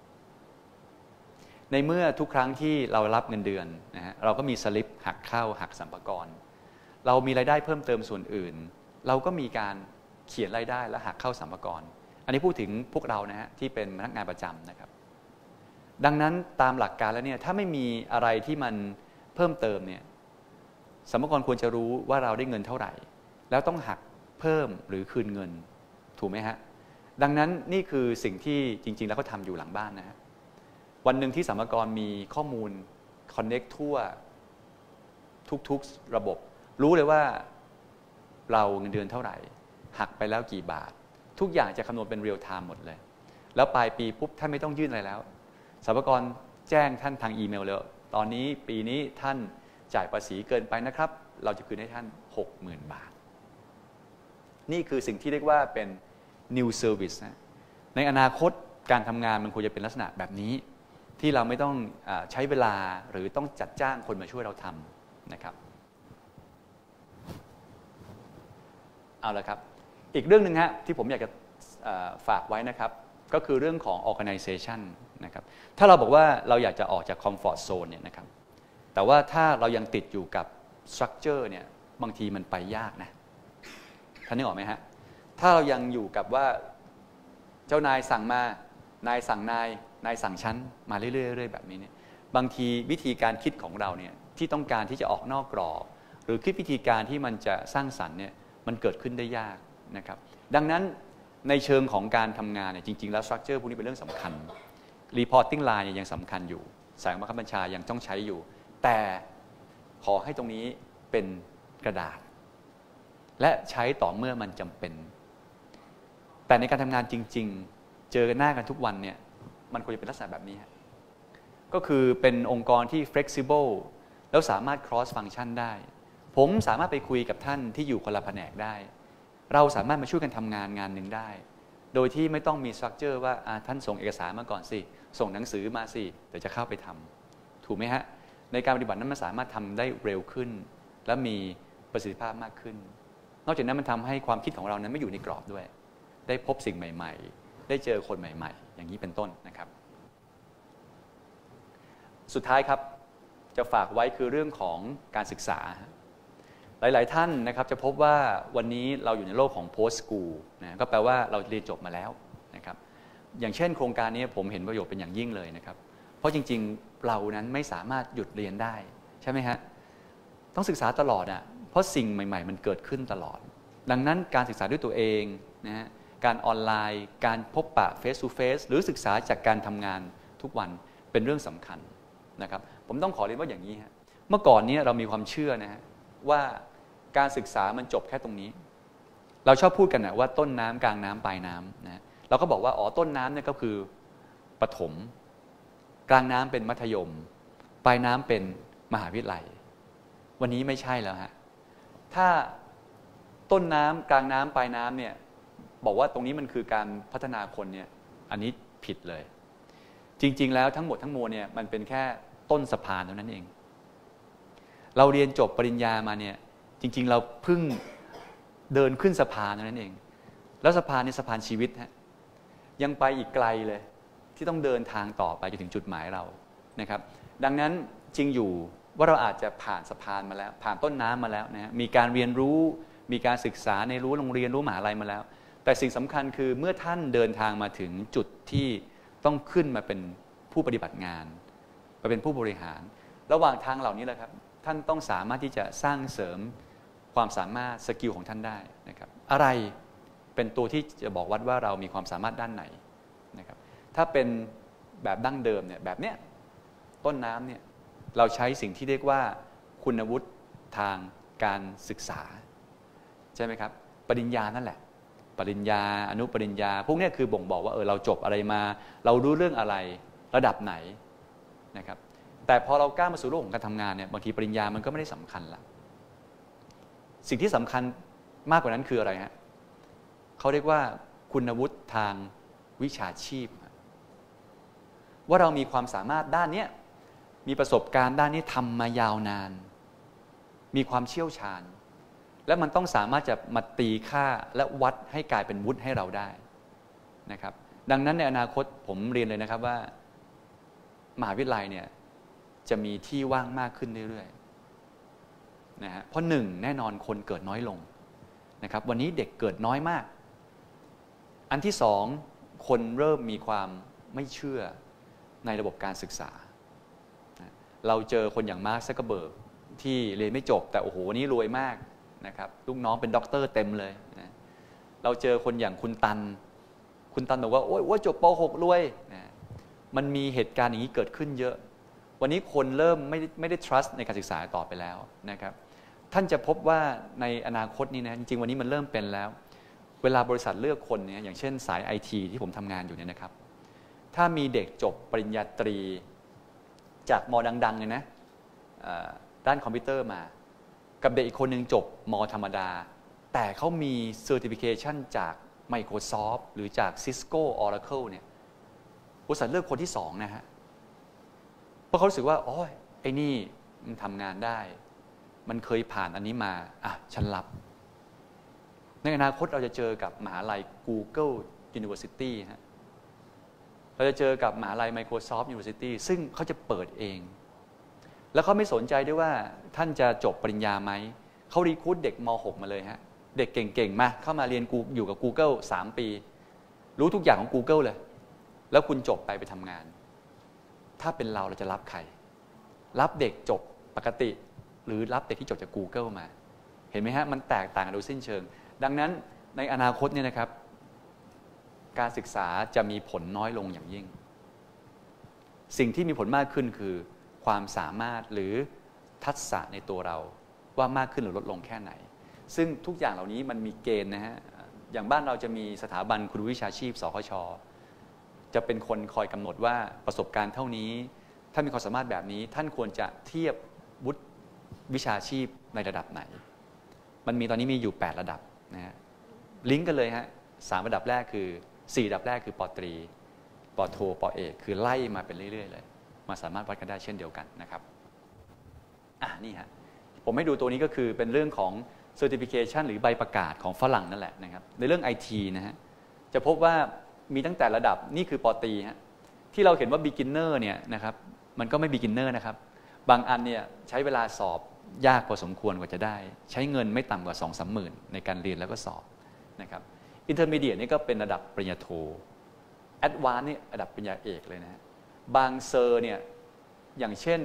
ในเมื่อทุกครั้งที่เรารับเงินเดือนนะฮะเราก็มีสลิปหักเข้าหักสรรพากรเรามีรายได้เพิ่มเติมส่วนอื่นเราก็มีการเขียนรายได้และหักเข้าสรรพากรอันนี้พูดถึงพวกเรานะฮะที่เป็นพนักงานประจำนะครับดังนั้นตามหลักการแล้วเนี่ยถ้าไม่มีอะไรที่มันเพิ่มเติมเนี่ยสรรพากรควรจะรู้ว่าเราได้เงินเท่าไหร่แล้วต้องหักเพิ่มหรือคืนเงินถูกไหมฮะดังนั้นนี่คือสิ่งที่จริงๆแล้วเขาทำอยู่หลังบ้านนะฮะวันหนึ่งที่สรรพากรมีข้อมูล Connect ทั่วทุกๆระบบรู้เลยว่าเราเงินเดือนเท่าไหร่หักไปแล้วกี่บาททุกอย่างจะคำนวณเป็นเรียลไทม์หมดเลยแล้วปลายปีปุ๊บท่านไม่ต้องยื่นอะไรแล้วสรรพากรแจ้งท่านทางอีเมลเลยตอนนี้ปีนี้ท่านจ่ายภาษีเกินไปนะครับเราจะคืนให้ท่าน 60,000 บาทนี่คือสิ่งที่เรียกว่าเป็น New Service นะในอนาคตการทำงานมันควรจะเป็นลักษณะแบบนี้ที่เราไม่ต้องใช้เวลาหรือต้องจัดจ้างคนมาช่วยเราทำนะครับเอาละครับอีกเรื่องหนึ่งฮะที่ผมอยากจะฝากไว้นะครับก็คือเรื่องของ organization นะครับถ้าเราบอกว่าเราอยากจะออกจาก comfort zone เนี่ยนะครับแต่ว่าถ้าเรายังติดอยู่กับ structure เนี่ยบางทีมันไปยากนะท่านนึกออกไหมฮะถ้าเรายังอยู่กับว่าเจ้านายสั่งมานายสั่งนายสั่งชั้นมาเรื่อยๆแบบนี้เนี่ยบางทีวิธีการคิดของเราเนี่ยที่ต้องการที่จะออกนอกกรอบหรือคิดวิธีการที่มันจะสร้างสรรค์เนี่ยมันเกิดขึ้นได้ยากนะครับดังนั้นในเชิงของการทำงานเนี่ยจริงๆแล้ว structure พวกนี้เป็นเรื่องสำคัญ reporting line ยังสำคัญอยู่สายบังคับบัญชายังต้องใช้อยู่แต่ขอให้ตรงนี้เป็นกระดาษและใช้ต่อเมื่อมันจำเป็นแต่ในการทำงานจริงๆเจอกันหน้ากันทุกวันเนี่ยมันควรจะเป็นลักษณะแบบนี้ก็คือเป็นองค์กรที่ flexible แล้วสามารถ cross function ได้ผมสามารถไปคุยกับท่านที่อยู่คนละแผนกได้เราสามารถมาช่วยกันทำงานหนึ่งได้โดยที่ไม่ต้องมี structure ว่าท่านส่งเอกสารมาก่อนสิส่งหนังสือมาสิเดี๋ยวจะเข้าไปทำถูกไหมฮะในการปฏิบัตินั้นมันสามารถทำได้เร็วขึ้นและมีประสิทธิภาพมากขึ้นนอกจากนั้นมันทำให้ความคิดของเรานั้นไม่อยู่ในกรอบด้วยได้พบสิ่งใหม่ๆได้เจอคนใหม่ๆอย่างนี้เป็นต้นนะครับสุดท้ายครับจะฝากไว้คือเรื่องของการศึกษาหลายๆท่านนะครับจะพบว่าวันนี้เราอยู่ในโลกของ post school นะก็แปลว่าเราเรียนจบมาแล้วนะครับอย่างเช่นโครงการนี้ผมเห็นประโยชน์เป็นอย่างยิ่งเลยนะครับเพราะจริงๆเรานั้นไม่สามารถหยุดเรียนได้ใช่ไหมฮะต้องศึกษาตลอดอ่ะเพราะสิ่งใหม่ๆมันเกิดขึ้นตลอดดังนั้นการศึกษาด้วยตัวเองนะฮะการออนไลน์การพบปะ face to face หรือศึกษาจากการทำงานทุกวันเป็นเรื่องสำคัญนะครับผมต้องขอเรียนว่าอย่างนี้ฮะเมื่อก่อนนี้เรามีความเชื่อนะฮะว่าการศึกษามันจบแค่ตรงนี้เราชอบพูดกันนะว่าต้นน้ำกลางน้ำปลายน้ำนะเราก็บอกว่าต้นน้ำเนี่ยก็คือประถมกลางน้ำเป็นมัธยมปลายน้ำเป็นมหาวิทยาลัยวันนี้ไม่ใช่แล้วฮะถ้าต้นน้ำกลางน้ำปลายน้ำเนี่ยบอกว่าตรงนี้มันคือการพัฒนาคนเนี่ยอันนี้ผิดเลยจริงๆแล้วทั้งหมดทั้งมวลเนี่ยมันเป็นแค่ต้นสะพานเท่านั้นเองเราเรียนจบปริญญามาเนี่ยจริงๆเราเพิ่งเดินขึ้นสะพานนั่นเองแล้วสะพานนี่สะพานชีวิตฮะยังไปอีกไกลเลยที่ต้องเดินทางต่อไปจนถึงจุดหมายเรานะครับดังนั้นจริงอยู่ว่าเราอาจจะผ่านสะพานมาแล้วผ่านต้นน้ำมาแล้วนะฮะมีการเรียนรู้มีการศึกษาในรั้วโรงเรียนรั้วมหาลัยมาแล้วแต่สิ่งสำคัญคือเมื่อท่านเดินทางมาถึงจุดที่ต้องขึ้นมาเป็นผู้ปฏิบัติงานมาเป็นผู้บริหารระหว่างทางเหล่านี้แหละครับท่านต้องสามารถที่จะสร้างเสริมความสามารถสกิลของท่านได้นะครับอะไรเป็นตัวที่จะบอกวัดว่าเรามีความสามารถด้านไหนนะครับถ้าเป็นแบบดั้งเดิมเนี่ยแบบเนี้ยต้นน้ำเนี่ยเราใช้สิ่งที่เรียกว่าคุณวุฒิทางการศึกษาใช่ไหมครับปริญญานั่นแหละปริญญาอนุปริญญาพวกนี้คือบ่งบอกว่าเราจบอะไรมาเรารู้เรื่องอะไรระดับไหนนะครับแต่พอเราก้าวมาสู่โลกของการทำงานเนี่ยบางทีปริญญามันก็ไม่ได้สำคัญละสิ่งที่สำคัญมากกว่านั้นคืออะไรฮะเขาเรียกว่าคุณวุฒิทางวิชาชีพว่าเรามีความสามารถด้านนี้มีประสบการณ์ด้านนี้ทำมายาวนานมีความเชี่ยวชาญและมันต้องสามารถจะมาตีค่าและวัดให้กลายเป็นวุฒิให้เราได้นะครับดังนั้นในอนาคตผมเรียนเลยนะครับว่ามหาวิทยาลัยเนี่ยจะมีที่ว่างมากขึ้นเรื่อยๆนะฮะเพราะหนึ่งแน่นอนคนเกิดน้อยลงนะครับวันนี้เด็กเกิดน้อยมากอันที่สองคนเริ่มมีความไม่เชื่อในระบบการศึกษาเราเจอคนอย่างมาร์ค ซักเคอร์เบิร์กที่เรียนไม่จบแต่โอ้โหนี่รวยมากนะครับลูกน้องเป็นด็อกเตอร์เต็มเลยนะเราเจอคนอย่างคุณตันบอกว่าโอ้ยว่าจบป .6 รวยนะมันมีเหตุการณ์อย่างนี้เกิดขึ้นเยอะวันนี้คนเริ่มไม่ได้ trust ในการศึกษาต่อไปแล้วนะครับท่านจะพบว่าในอนาคตนี้นะจริงๆวันนี้มันเริ่มเป็นแล้วเวลาบริษัทเลือกคนเนี่ยอย่างเช่นสาย IT ที่ผมทำงานอยู่เนี่ยนะครับถ้ามีเด็กจบปริญญาตรีจากมอดังๆเลยนะด้านคอมพิวเตอร์มากับเด็กอีกคนหนึ่งจบมอธรรมดาแต่เขามี Certification จาก Microsoft หรือจาก Cisco Oracle เนี่ยบริษัทเลือกคนที่สองนะฮะเพราะเขารู้สึกว่าโอ้ยไอ้นี่มันทำงานได้มันเคยผ่านอันนี้มาอ่ะฉันรับในอนาคตเราจะเจอกับมหาลัย Google University ฮะเราจะเจอกับมหาลัย Microsoft University ซึ่งเขาจะเปิดเองแล้วเขาไม่สนใจด้วยว่าท่านจะจบปริญญาไหมเขารีครูทเด็กม .6 มาเลยฮะเด็กเก่งๆมาเข้ามาเรียนอยู่กับ Google 3 ปีรู้ทุกอย่างของ Google เลยแล้วคุณจบไปทำงานถ้าเป็นเราจะรับใครรับเด็กจบปกติหรือรับเด็กที่จบจาก Google มาเห็นไหมฮะมันแตกต่างกันโดยสิ้นเชิงดังนั้นในอนาคตเนี่ยนะครับการศึกษาจะมีผลน้อยลงอย่างยิ่งสิ่งที่มีผลมากขึ้นคือความสามารถหรือทักษะในตัวเราว่ามากขึ้นหรือลดลงแค่ไหนซึ่งทุกอย่างเหล่านี้มันมีเกณฑ์นะฮะอย่างบ้านเราจะมีสถาบันครูวิชาชีพสคช.จะเป็นคนคอยกำหนดว่าประสบการณ์เท่านี้ถ้ามีความสามารถแบบนี้ท่านควรจะเทียบวุฒิวิชาชีพในระดับไหนมันมีตอนนี้มีอยู่8ระดับนะฮะลิงก์กันเลยฮะ3ระดับแรกคือ4ระดับแรกคือป.ตรีป.โทป.เอกคือไล่มาเป็นเรื่อยๆเลยมาสามารถวัดกันได้เช่นเดียวกันนะครับนี่ฮะผมให้ดูตัวนี้ก็คือเป็นเรื่องของ Certification หรือใบประกาศของฝรั่งนั่นแหละนะครับในเรื่อง IT นะฮะจะพบว่ามีตั้งแต่ระดับนี่คือป.ตรีฮะที่เราเห็นว่า beginner เนี่ยนะครับมันก็ไม่ beginner นะครับบางอันเนี่ยใช้เวลาสอบยากพอสมควรกว่าจะได้ใช้เงินไม่ต่ำกว่า 2-3 หมื่นในการเรียนแล้วก็สอบนะครับ Intermediate นี่ก็เป็นระดับปริญญาโท Advanced นี่ระดับปริญญาเอกเลยนะฮะบางเซอร์เนี่ยอย่างเช่น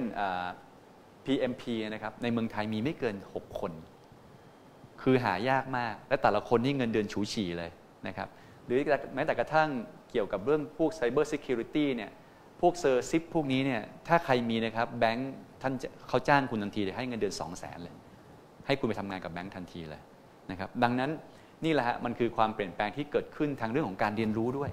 PMP นะครับในเมืองไทยมีไม่เกิน6คนคือหายากมากและแต่ละคนนี่เงินเดือนฉูฉี่เลยนะครับหรือแม้แต่กระทั่งเกี่ยวกับเรื่องพวก Cyber Security เนี่ยพวกเซอร์ซิปพวกนี้เนี่ยถ้าใครมีนะครับแบงค์ท่านเขาจ้างคุณทันทีให้เงินเดือน 200,000 เลยให้คุณไปทำงานกับแบงค์ทันทีเลยนะครับดังนั้นนี่แหละฮะมันคือความเปลี่ยนแปลงที่เกิดขึ้นทางเรื่องของการเรียนรู้ด้วย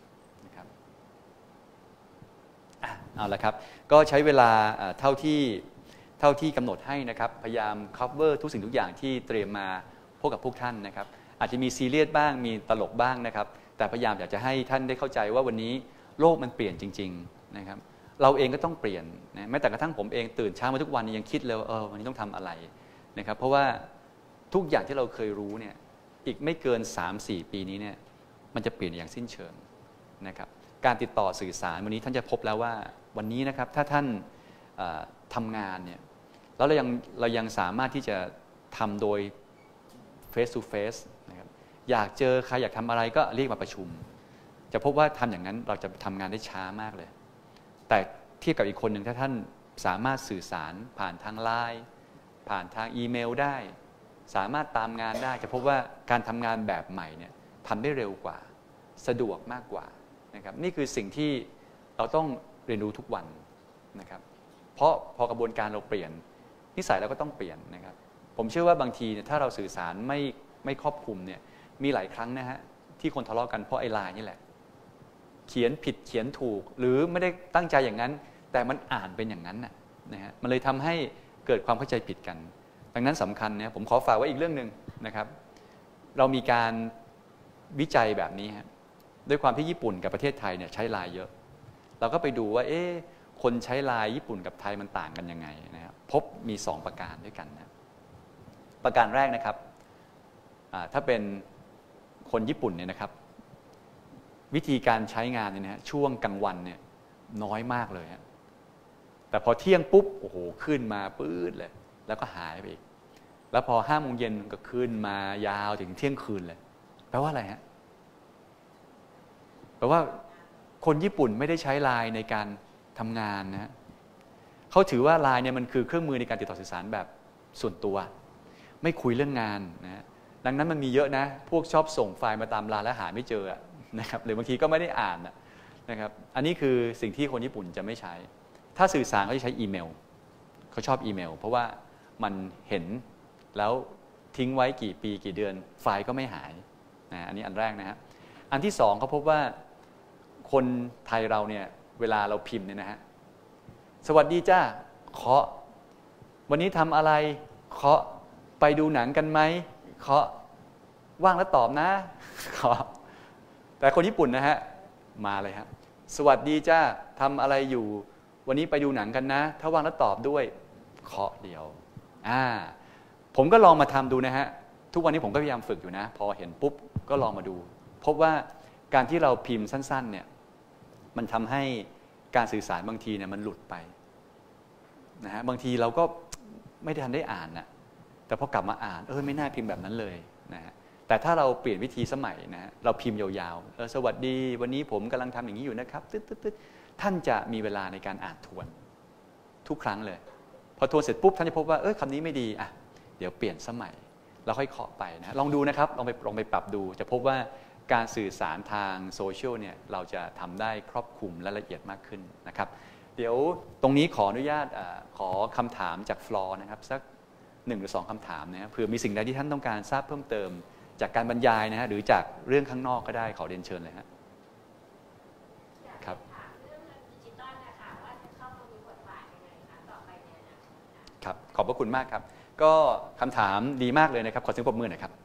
เอาละครับก็ใช้เวลาเท่าที่กำหนดให้นะครับพยายาม cover ทุกสิ่งทุกอย่างที่เตรียมมาพบกับพวกท่านนะครับอาจจะมีซีเรียสบ้างมีตลกบ้างนะครับแต่พยายามอยากจะให้ท่านได้เข้าใจว่าวันนี้โลกมันเปลี่ยนจริงๆนะครับเราเองก็ต้องเปลี่ยนนะแม้แต่กระทั่งผมเองตื่นเช้ามาทุกวันยังคิดเลยว่าวันนี้ต้องทำอะไรนะครับเพราะว่าทุกอย่างที่เราเคยรู้เนี่ยอีกไม่เกิน 3-4 ปีนี้เนี่ยมันจะเปลี่ยนอย่างสิ้นเชิงนะครับการติดต่อสื่อสารวันนี้ท่านจะพบแล้วว่าวันนี้นะครับถ้าท่านทำงานเนี่ยแล้วเรายังสามารถที่จะทำโดย face to face นะครับอยากเจอใครอยากทำอะไรก็เรียกมาประชุมจะพบว่าทำอย่างนั้นเราจะทำงานได้ช้ามากเลยแต่เทียบกับอีกคนหนึ่งถ้าท่านสามารถสื่อสารผ่านทางไลน์ผ่านทางอีเมลได้สามารถตามงานได้จะพบว่าการทำงานแบบใหม่เนี่ยทำได้เร็วกว่าสะดวกมากกว่านะครับนี่คือสิ่งที่เราต้องเรียนรู้ทุกวันนะครับเพราะพอกระบวนการเราเปลี่ยนนิสัยเราก็ต้องเปลี่ยนนะครับผมเชื่อว่าบางทีถ้าเราสื่อสารไม่ครอบคลุมเนี่ยมีหลายครั้งนะฮะที่คนทะเลาะกันเพราะไอ้ไลน์นี่แหละเขียนผิดเขียนถูกหรือไม่ได้ตั้งใจอย่างนั้นแต่มันอ่านเป็นอย่างนั้นนะฮะมันเลยทำให้เกิดความเข้าใจผิดกันดังนั้นสำคัญเนี่ยผมขอฝากไว้อีกเรื่องหนึ่งนะครับเรามีการวิจัยแบบนี้ฮะด้วยความที่ญี่ปุ่นกับประเทศไทยเนี่ยใช้ไลน์เยอะเราก็ไปดูว่าคนใช้ไลน์ญี่ปุ่นกับไทยมันต่างกันยังไงนะครับพบมี2ประการด้วยกันนะประการแรกนะครับถ้าเป็นคนญี่ปุ่นเนี่ยนะครับวิธีการใช้งานเนี่ยนะช่วงกลางวันเนี่ยน้อยมากเลยฮะแต่พอเที่ยงปุ๊บโอ้โหขึ้นมาปื๊ดเลยแล้วก็หายไปอีกแล้วพอ5 โมงเย็นก็ขึ้นมายาวถึงเที่ยงคืนเลยแปลว่าอะไรฮะแปลว่าคนญี่ปุ่นไม่ได้ใช้ไลน์ในการทำงานนะเขาถือว่าไลน์เนี่ยมันคือเครื่องมือในการติดต่อสื่อสารแบบส่วนตัวไม่คุยเรื่องงานนะดังนั้นมันมีเยอะนะพวกชอบส่งไฟล์มาตามไลน์แล้วหาไม่เจอนะครับหรือบางทีก็ไม่ได้อ่านนะครับอันนี้คือสิ่งที่คนญี่ปุ่นจะไม่ใช้ถ้าสื่อสารเขาจะใช้อีเมลเขาชอบอีเมลเพราะว่ามันเห็นแล้วทิ้งไว้กี่ปีกี่เดือนไฟล์ก็ไม่หายนะอันนี้อันแรกนะฮะอันที่2เขาพบว่าคนไทยเราเนี่ยเวลาเราพิมพ์เนี่ยนะฮะสวัสดีจ้าเคาะวันนี้ทำอะไรเคาะไปดูหนังกันไหมเคาะว่างแล้วตอบนะเคาะแต่คนญี่ปุ่นนะฮะมาเลยฮะสวัสดีจ้าทำอะไรอยู่วันนี้ไปดูหนังกันนะถ้าว่างแล้วตอบด้วยเคาะเดียวผมก็ลองมาทำดูนะฮะทุกวันนี้ผมก็พยายามฝึกอยู่นะพอเห็นปุ๊บก็ลองมาดูพบว่าการที่เราพิมพ์สั้นๆเนี่ยมันทำให้การสื่อสารบางทีเนี่ยมันหลุดไปนะฮะบางทีเราก็ไม่ได้ทันได้อ่านนะแต่พอกลับมาอ่านไม่น่าพิมพ์แบบนั้นเลยนะฮะแต่ถ้าเราเปลี่ยนวิธีสมัยนะฮะเราพิมพ์ยาวๆสวัสดีวันนี้ผมกำลังทำอย่างนี้อยู่นะครับตึ๊ดท่านจะมีเวลาในการอ่านทวนทุกครั้งเลยพอทวนเสร็จปุ๊บท่านจะพบว่าคำนี้ไม่ดีเดี๋ยวเปลี่ยนสมัยเราค่อยเคาะไปนะลองดูนะครับลองไปปรับดูจะพบว่าการสื่อสารทางโซเชียลเนี่ยเราจะทำได้ครอบคลุมและละเอียดมากขึ้นนะครับเดี๋ยวตรงนี้ขออนุญาตขอคำถามจากฟลอร์นะครับสัก1 หรือ 2คำถามนะเผื่อมีสิ่งใดที่ท่านต้องการทราบเพิ่มเติมจากการบรรยายนะฮะหรือจากเรื่องข้างนอกก็ได้ขอเรียนเชิญเลยฮะครับครับขอบพระคุณมากครับก็คำถามดีมากเลยนะครับขอเสียงปรบมือหน่อยครับ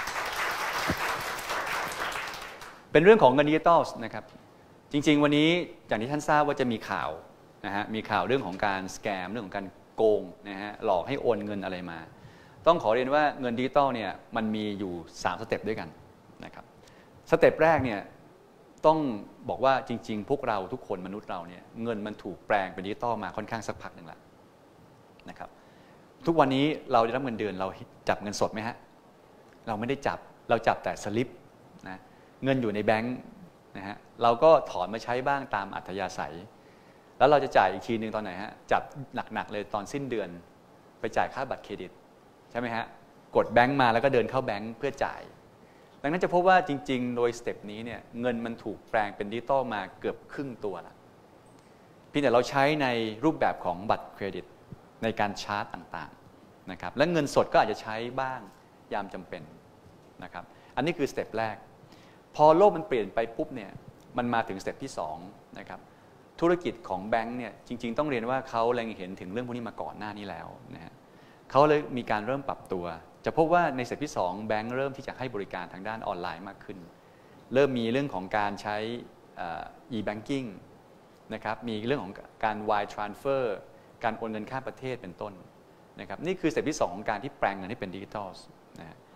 เป็นเรื่องของเงินดิจิตอลนะครับจริงๆวันนี้อย่างที่ท่านทราบว่าจะมีข่าวนะฮะมีข่าวเรื่องของการสแกมเรื่องของการโกงนะฮะหลอกให้โอนเงินอะไรมาต้องขอเรียนว่าเงินดิจิตอลเนี่ยมันมีอยู่3 สเต็ปด้วยกันนะครับสเต็ปแรกเนี่ยต้องบอกว่าจริงๆพวกเราทุกคนมนุษย์เราเนี่ยเงินมันถูกแปลงเป็นดิจิตอลมาค่อนข้างสักพักหนึ่งแล้วนะครับทุกวันนี้เราได้รับเงินเดือนเราจับเงินสดไหมฮะเราไม่ได้จับเราจับแต่สลิปนะเงินอยู่ในแบงค์นะฮะเราก็ถอนมาใช้บ้างตามอัธยาศัยแล้วเราจะจ่ายอีกทีนึงตอนไหนฮะจับหนักๆเลยตอนสิ้นเดือนไปจ่ายค่าบัตรเครดิตใช่ไหมฮะกดแบงค์มาแล้วก็เดินเข้าแบงค์เพื่อจ่ายดังนั้นจะพบว่าจริงๆโดยสเต็ปนี้เนี่ยเงินมันถูกแปลงเป็นดิจิตอลมาเกือบครึ่งตัวแล้วเพียงแต่เราใช้ในรูปแบบของบัตรเครดิตในการชาร์จต่างๆนะครับและเงินสดก็อาจจะใช้บ้างยามจำเป็นนะครับอันนี้คือสเต็ปแรกพอโลกมันเปลี่ยนไปปุ๊บเนี่ยมันมาถึงสเต็ปที่2นะครับธุรกิจของแบงค์เนี่ยจริงๆต้องเรียนว่าเขาเล็งเห็นถึงเรื่องพวกนี้มาก่อนหน้านี้แล้วนะฮะเขาเลยมีการเริ่มปรับตัวจะพบว่าในสเต็ปที่2แบงค์เริ่มที่จะให้บริการทางด้านออนไลน์มากขึ้นเริ่มมีเรื่องของการใช้ e-banking นะครับมีเรื่องของการ wire transfer การโอนเงินข้ามประเทศเป็นต้นนะครับนี่คือสเต็ปที่2ของการที่แปลงเงินให้เป็นดิจิทัลนะฮะ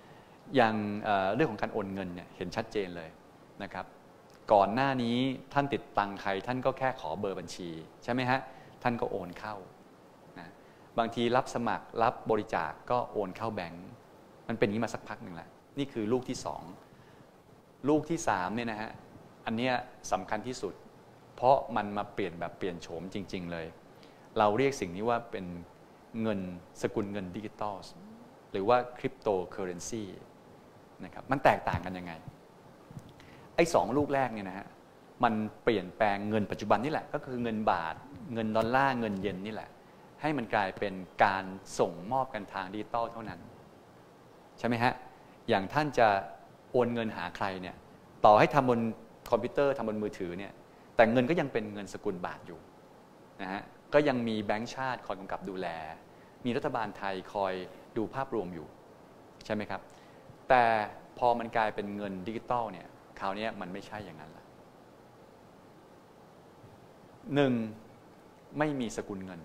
อย่างเรื่องของการโอนเงินเนี่ยเห็นชัดเจนเลยนะครับก่อนหน้านี้ท่านติดตังใครท่านก็แค่ขอเบอร์บัญชีใช่ไหมฮะท่านก็โอนเข้านะบางทีรับสมัครรับบริจาคก็โอนเข้าแบงก์มันเป็นอย่างนี้มาสักพักหนึ่งแล้วนี่คือลูกที่2ลูกที่3เนี่ยนะฮะอันเนี้ยสำคัญที่สุดเพราะมันมาเปลี่ยนแบบเปลี่ยนโฉมจริงๆเลยเราเรียกสิ่งนี้ว่าเป็นเงินสกุลเงินดิจิตอลหรือว่าคริปโตเคอเรนซีนะครับมันแตกต่างกันยังไงไอ้2ลูกแรกเนี่ยนะฮะมันเปลี่ยนแปลงเงินปัจจุบันนี่แหละก็คือเงินบาทเงินดอลลาร์เงินเยนนี่แหละให้มันกลายเป็นการส่งมอบกันทางดิจิตอลเท่านั้นใช่ไหมฮะอย่างท่านจะโอนเงินหาใครเนี่ยต่อให้ทำบนคอมพิวเตอร์ทำบนมือถือเนี่ยแต่เงินก็ยังเป็นเงินสกุลบาทอยู่นะฮะก็ยังมีแบงก์ชาติคอยกำกับดูแลมีรัฐบาลไทยคอยดูภาพรวมอยู่ใช่ไหมครับแต่พอมันกลายเป็นเงินดิจิตอลเนี่ยคราวนี้มันไม่ใช่อย่างนั้นละ1ไม่มีสกุลเงิน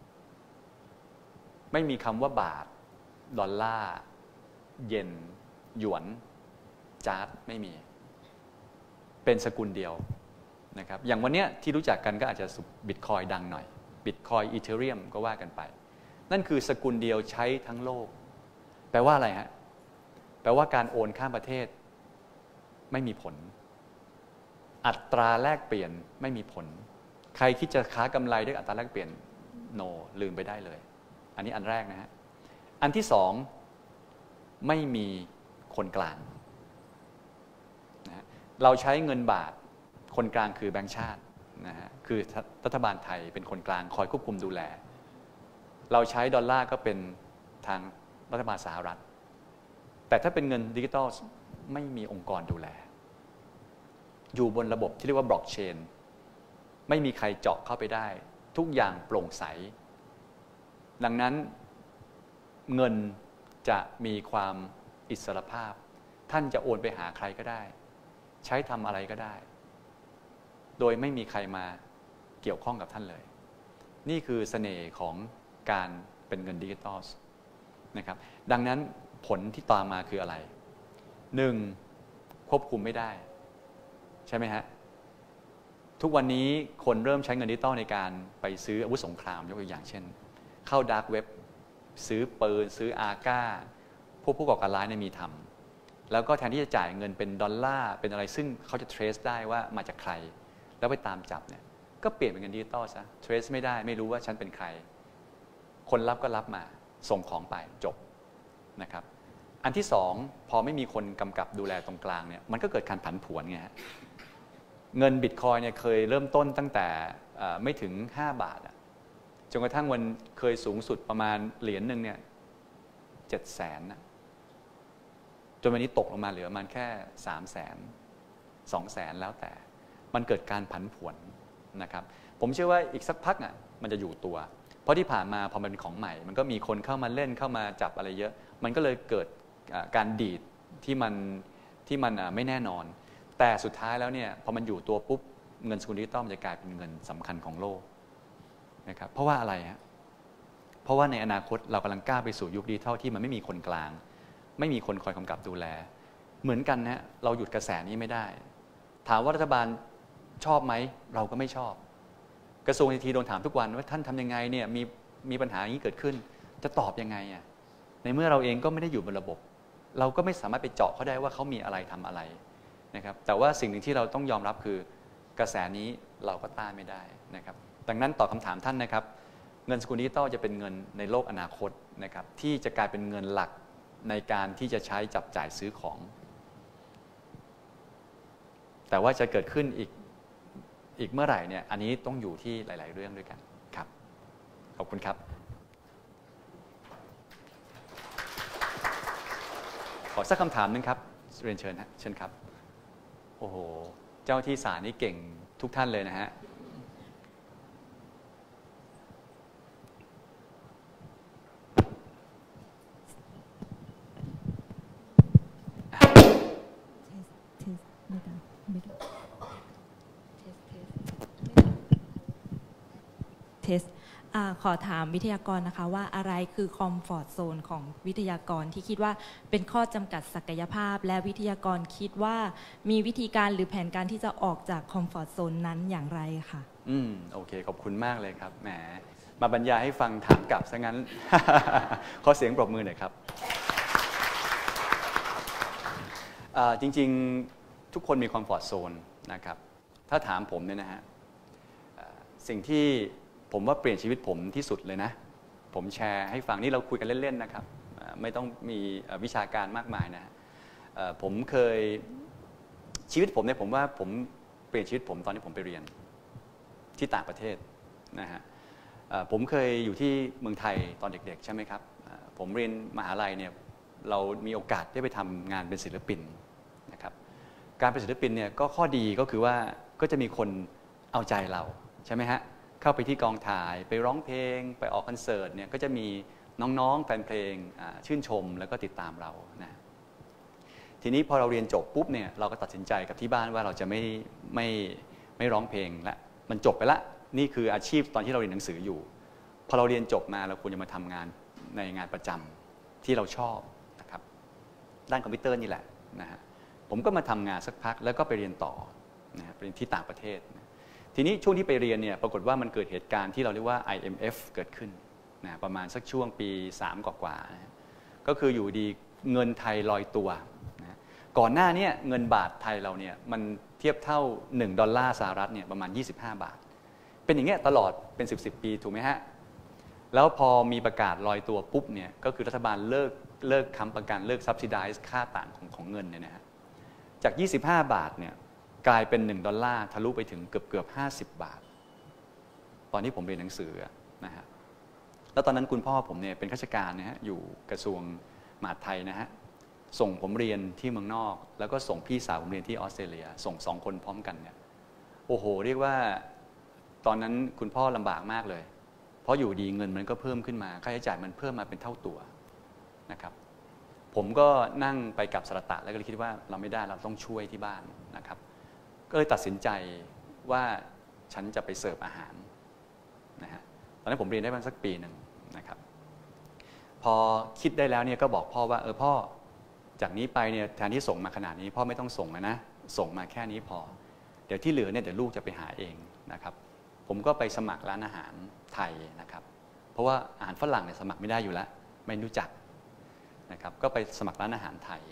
ไม่มีคำว่าบาทดอลลาร์เยนหยวนจาร์ดไม่มีเป็นสกุลเดียวนะครับอย่างวันนี้ที่รู้จักกันก็อาจจะบิตคอยดังหน่อยบิตคอยอีเธเรียมก็ว่ากันไปนั่นคือสกุลเดียวใช้ทั้งโลกแปลว่าอะไรฮะแปลว่าการโอนข้ามประเทศไม่มีผลอัตราแลกเปลี่ยนไม่มีผลใครคิดจะค้ากำไรด้วยอัตราแลกเปลี่ยนโนลืมไปได้เลยอันนี้อันแรกนะฮะอันที่2ไม่มีคนกลางนะเราใช้เงินบาทคนกลางคือแบงก์ชาตินะฮะคือรัฐบาลไทยเป็นคนกลางคอยควบคุมดูแลเราใช้ดอลลาร์ก็เป็นทางรัฐบาลสหรัฐแต่ถ้าเป็นเงินดิจิทัลไม่มีองค์กรดูแลอยู่บนระบบที่เรียกว่าบล็อกเชนไม่มีใครเจาะเข้าไปได้ทุกอย่างโปร่งใสดังนั้นเงินจะมีความอิสรภาพท่านจะโอนไปหาใครก็ได้ใช้ทำอะไรก็ได้โดยไม่มีใครมาเกี่ยวข้องกับท่านเลยนี่คือเสน่ห์ของการเป็นเงินดิจิทัลนะครับดังนั้นผลที่ตามมาคืออะไร1ควบคุมไม่ได้ใช่ไหมฮะทุกวันนี้คนเริ่มใช้เงินดิจิทัลในการไปซื้ออาวุธสงครามยกตัวอย่างเช่นเข้าดาร์กเว็บซื้อปืนซื้ออาก้าผู้ก่อการร้ายมีทำแล้วก็แทนที่จะจ่ายเงินเป็นดอลลาร์เป็นอะไรซึ่งเขาจะเทรสได้ว่ามาจากใครแล้วไปตามจับเนี่ยก็เปลี่ยนเป็นเงินดิจิตอลซะเทรสไม่ได้ไม่รู้ว่าฉันเป็นใครคนรับก็รับมาส่งของไปจบนะครับอันที่2พอไม่มีคนกำกับดูแลตรงกลางเนี่ยมันก็เกิดการผันผวนไงฮะเงินบิตคอยเนี่ยเคยเริ่มต้นตั้งแต่ไม่ถึง5 บาทจนกระทั่งวันเคยสูงสุดประมาณเหรียญหนึ่งเนี่ย700,000นะจนวันนี้ตกลงมาเหลือประมาณแค่300,000 200,000แล้วแต่มันเกิดการผันผวนนะครับผมเชื่อว่าอีกสักพักมันจะอยู่ตัวเพราะที่ผ่านมาพอมันเป็นของใหม่มันก็มีคนเข้ามาเล่นเข้ามาจับอะไรเยอะมันก็เลยเกิดการดีดที่มันไม่แน่นอนแต่สุดท้ายแล้วเนี่ยพอมันอยู่ตัวปุ๊บเงินสกุลดิจิตอลมันจะกลายเป็นเงินสำคัญของโลกนะครับเพราะว่าอะไรฮะเพราะว่าในอนาคตเรากำลังก้าวไปสู่ยุคดิจิทัลที่มันไม่มีคนกลางไม่มีคนคอยกำกับดูแลเหมือนกันนะเราหยุดกระแสนี้ไม่ได้ถามว่ารัฐบาลชอบไหมเราก็ไม่ชอบกระทรวงทีโดนถามทุกวันว่าท่านทำยังไงเนี่ยมีปัญหาอย่างนี้เกิดขึ้นจะตอบยังไงในเมื่อเราเองก็ไม่ได้อยู่บนระบบเราก็ไม่สามารถไปเจาะเขาได้ว่าเขามีอะไรทำอะไรนะครับแต่ว่าสิ่งหนึ่งที่เราต้องยอมรับคือกระแสนี้เราก็ต้านไม่ได้นะครับดังนั้นตอบคำถามท่านนะครับเงินสกุลดิจิตอลจะเป็นเงินในโลกอนาคตนะครับที่จะกลายเป็นเงินหลักในการที่จะใช้จับจ่ายซื้อของแต่ว่าจะเกิดขึ้นอีกเมื่อไหร่เนี่ยอันนี้ต้องอยู่ที่หลายๆเรื่องด้วยกันครับขอบคุณครับขอสักคำถามนึงครับเรียนเชิญฮะเชิญครับโอ้โหเจ้าที่ศาลนี่เก่งทุกท่านเลยนะฮะเทสขอถามวิทยากรนะคะว่าอะไรคือคอมฟอร์ตโซนของวิทยากรที่คิดว่าเป็นข้อจำกัดศักยภาพและวิทยากรคิดว่ามีวิธีการหรือแผนการที่จะออกจากคอมฟอร์ตโซนนั้นอย่างไรค่ะโอเคขอบคุณมากเลยครับแหมมาบรรยายให้ฟังถามกลับซะงั้น ขอเสียงปรบมือหน่อยครับจริงๆทุกคนมีคอมฟอร์ตโซนนะครับถ้าถามผมเนี่ยนะฮะสิ่งที่ผมว่าเปลี่ยนชีวิตผมที่สุดเลยนะผมแชร์ให้ฟังนี่เราคุยกันเล่นๆนะครับไม่ต้องมีวิชาการมากมายนะผมเคยชีวิตผมเนี่ยผมว่าผมเปลี่ยนชีวิตผมตอนที่ผมไปเรียนที่ต่างประเทศนะฮะผมเคยอยู่ที่เมืองไทยตอนเด็กๆใช่ไหมครับผมเรียนมหาลัยเนี่ยเรามีโอกาสได้ไปทำงานเป็นศิลปินนะครับการเป็นศิลปินเนี่ยก็ข้อดีก็คือว่าก็จะมีคนเอาใจเราใช่ไหมฮะเข้าไปที่กองถ่ายไปร้องเพลงไปออกคอนเสิร์ตเนี่ยก็จะมีน้องๆแฟนเพลงชื่นชมแล้วก็ติดตามเรานะทีนี้พอเราเรียนจบปุ๊บเนี่ยเราก็ตัดสินใจกับที่บ้านว่าเราจะไม่ร้องเพลงละมันจบไปละนี่คืออาชีพตอนที่เราเรียนหนังสืออยู่พอเราเรียนจบมาเราควรจะมาทำงานในงานประจำที่เราชอบนะครับด้านคอมพิวเตอร์นี่แหละนะฮะผมก็มาทำงานสักพักแล้วก็ไปเรียนต่อนะไปเรียนที่ต่างประเทศทีนี้ช่วงที่ไปเรียนเนี่ยปรากฏว่ามันเกิดเหตุการณ์ที่เราเรียกว่า IMF เกิดขึ้นนะประมาณสักช่วงปี3กว่าๆนะก็คืออยู่ดีเงินไทยลอยตัวนะก่อนหน้านี้เงินบาทไทยเราเนี่ยมันเทียบเท่า1 ดอลลาร์สหรัฐเนี่ยประมาณ25 บาทเป็นอย่างเงี้ยตลอดเป็น10 ปีถูกไหมฮะแล้วพอมีประกาศลอยตัวปุ๊บเนี่ยก็คือรัฐบาลเลิกค้ำประกันเลิก subsidize ค่าต่างของเงินเนี่ยนะฮะจาก25 บาทเนี่ยกลายเป็น1 ดอลลาร์ทะลุไปถึงเกือบ50 บาทตอนที่ผมเรียนหนังสือนะฮะแล้วตอนนั้นคุณพ่อผมเนี่ยเป็นข้าราชการนะฮะอยู่กระทรวงมหาดไทยนะฮะส่งผมเรียนที่เมืองนอกแล้วก็ส่งพี่สาวผมเรียนที่ออสเตรเลียส่ง2 คนพร้อมกันเนี่ยโอ้โหเรียกว่าตอนนั้นคุณพ่อลำบากมากเลยเพราะอยู่ดีเงินมันก็เพิ่มขึ้นมาค่าใช้จ่ายมันเพิ่มมาเป็นเท่าตัวนะครับผมก็นั่งไปกับสรตะแล้วก็เลยคิดว่าเราไม่ได้เราต้องช่วยที่บ้านนะครับก็เลยตัดสินใจว่าฉันจะไปเสิร์ฟอาหารนะฮะตอนนั้นผมเรียนได้ประมาณสักปีหนึ่งนะครับพอคิดได้แล้วเนี่ยก็บอกพ่อว่าพ่อจากนี้ไปเนี่ยแทนที่ส่งมาขนาดนี้พ่อไม่ต้องส่งแล้วนะส่งมาแค่นี้พอเดี๋ยวที่เหลือเนี่ยเดี๋ยวลูกจะไปหาเองนะครับผมก็ไปสมัครร้านอาหารไทยนะครับเพราะว่าอาหารฝรั่งเนี่ยสมัครไม่ได้อยู่แล้วไม่รู้จักนะครับก็ไปสมัครร้านอาหารไทย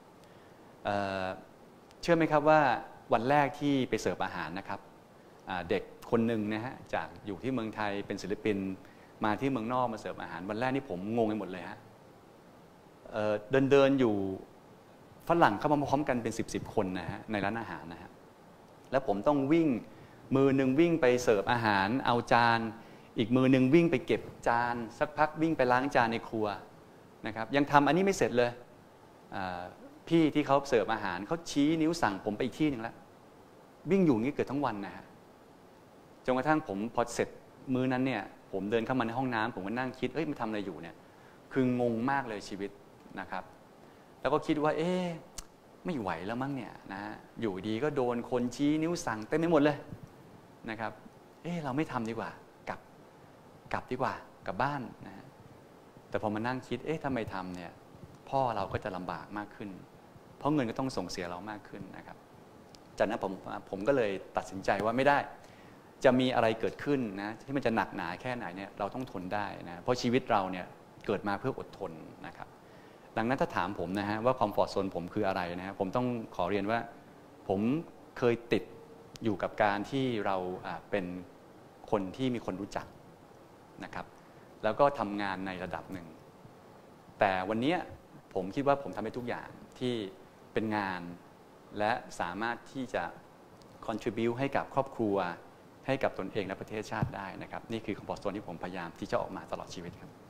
เชื่อไหมครับว่าวันแรกที่ไปเสิร์ฟอาหารนะครับเด็กคนหนึ่งนะฮะจากอยู่ที่เมืองไทยเป็นศิลปินมาที่เมืองนอกมาเสิร์ฟอาหารวันแรกนี่ผมงงไปหมดเลยฮะเดินอยู่ฝรั่งเข้ามาพร้อมกันเป็น10 คนนะฮะในร้านอาหารนะฮะแล้วผมต้องวิ่งมือหนึ่งวิ่งไปเสิร์ฟอาหารเอาจานอีกมือหนึ่งวิ่งไปเก็บจานสักพักวิ่งไปล้างจานในครัวนะครับยังทำอันนี้ไม่เสร็จเลยพี่ที่เขาเสิร์ฟอาหารเขาชี้นิ้วสั่งผมไปอีกที่หนึ่งแล้ววิ่งอยู่งี้เกือบทั้งวันนะฮะจนกระทั่งผมพอเสร็จมื้อนั้นเนี่ยผมเดินเข้ามาในห้องน้ำผมก็นั่งคิดมันทำอะไรอยู่เนี่ยคืองงมากเลยชีวิตนะครับแล้วก็คิดว่าไม่ไหวแล้วมั้งเนี่ยนะอยู่ดีก็โดนคนชี้นิ้วสั่งเต็มไปหมดเลยนะครับเราไม่ทำดีกว่ากลับดีกว่ากลับบ้านนะฮะแต่พอมานั่งคิดถ้าไม่ทำเนี่ยพ่อเราก็จะลำบากมากขึ้นเพราะเงินก็ต้องส่งเสียเรามากขึ้นนะครับจากนั้นผมก็เลยตัดสินใจว่าไม่ได้จะมีอะไรเกิดขึ้นนะที่มันจะหนักหนาแค่ไหนเนี่ยเราต้องทนได้นะเพราะชีวิตเราเนี่ยเกิดมาเพื่ออดทนนะครับดังนั้นถ้าถามผมนะฮะว่าคอมฟอร์ตโซนผมคืออะไรนะฮะผมต้องขอเรียนว่าผมเคยติดอยู่กับการที่เราเป็นคนที่มีคนรู้จักนะครับแล้วก็ทำงานในระดับหนึ่งแต่วันนี้ผมคิดว่าผมทำได้ทุกอย่างที่เป็นงานและสามารถที่จะ contribute ให้กับครอบครัวให้กับตนเองและประเทศชาติได้นะครับนี่คือคอมฟอร์ตโซนที่ผมพยายามที่จะออกมาตลอดชีวิตครับ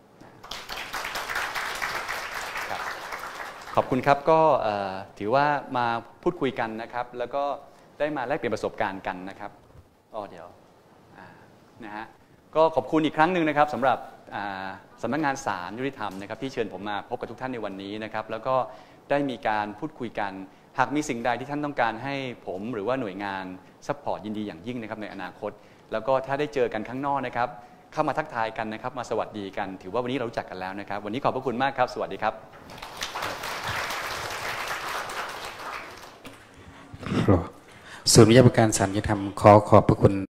ขอบคุณครับก็ถือว่ามาพูดคุยกันนะครับแล้วก็ได้มาแลกเปลี่ยนประสบการณ์กันนะครับเดี๋ยวนะฮะก็ขอบคุณอีกครั้งหนึ่งนะครับสำหรับสำนักงานศาลยุติธรรมนะครับที่เชิญผมมาพบกับทุกท่านในวันนี้นะครับแล้วก็ได้มีการพูดคุยกันหากมีสิ่งใดที่ท่านต้องการให้ผมหรือว่าหน่วยงานซัพพอร์ตยินดีอย่างยิ่งนะครับในอนาคตแล้วก็ถ้าได้เจอกันข้างนอกนะครับเข้ามาทักทายกันนะครับมาสวัสดีกันถือว่าวันนี้เรารู้จักกันแล้วนะครับวันนี้ขอบพระคุณมากครับสวัสดีครับศูนย์วิทยาการศาลยุติธรรมขอขอบพระคุณ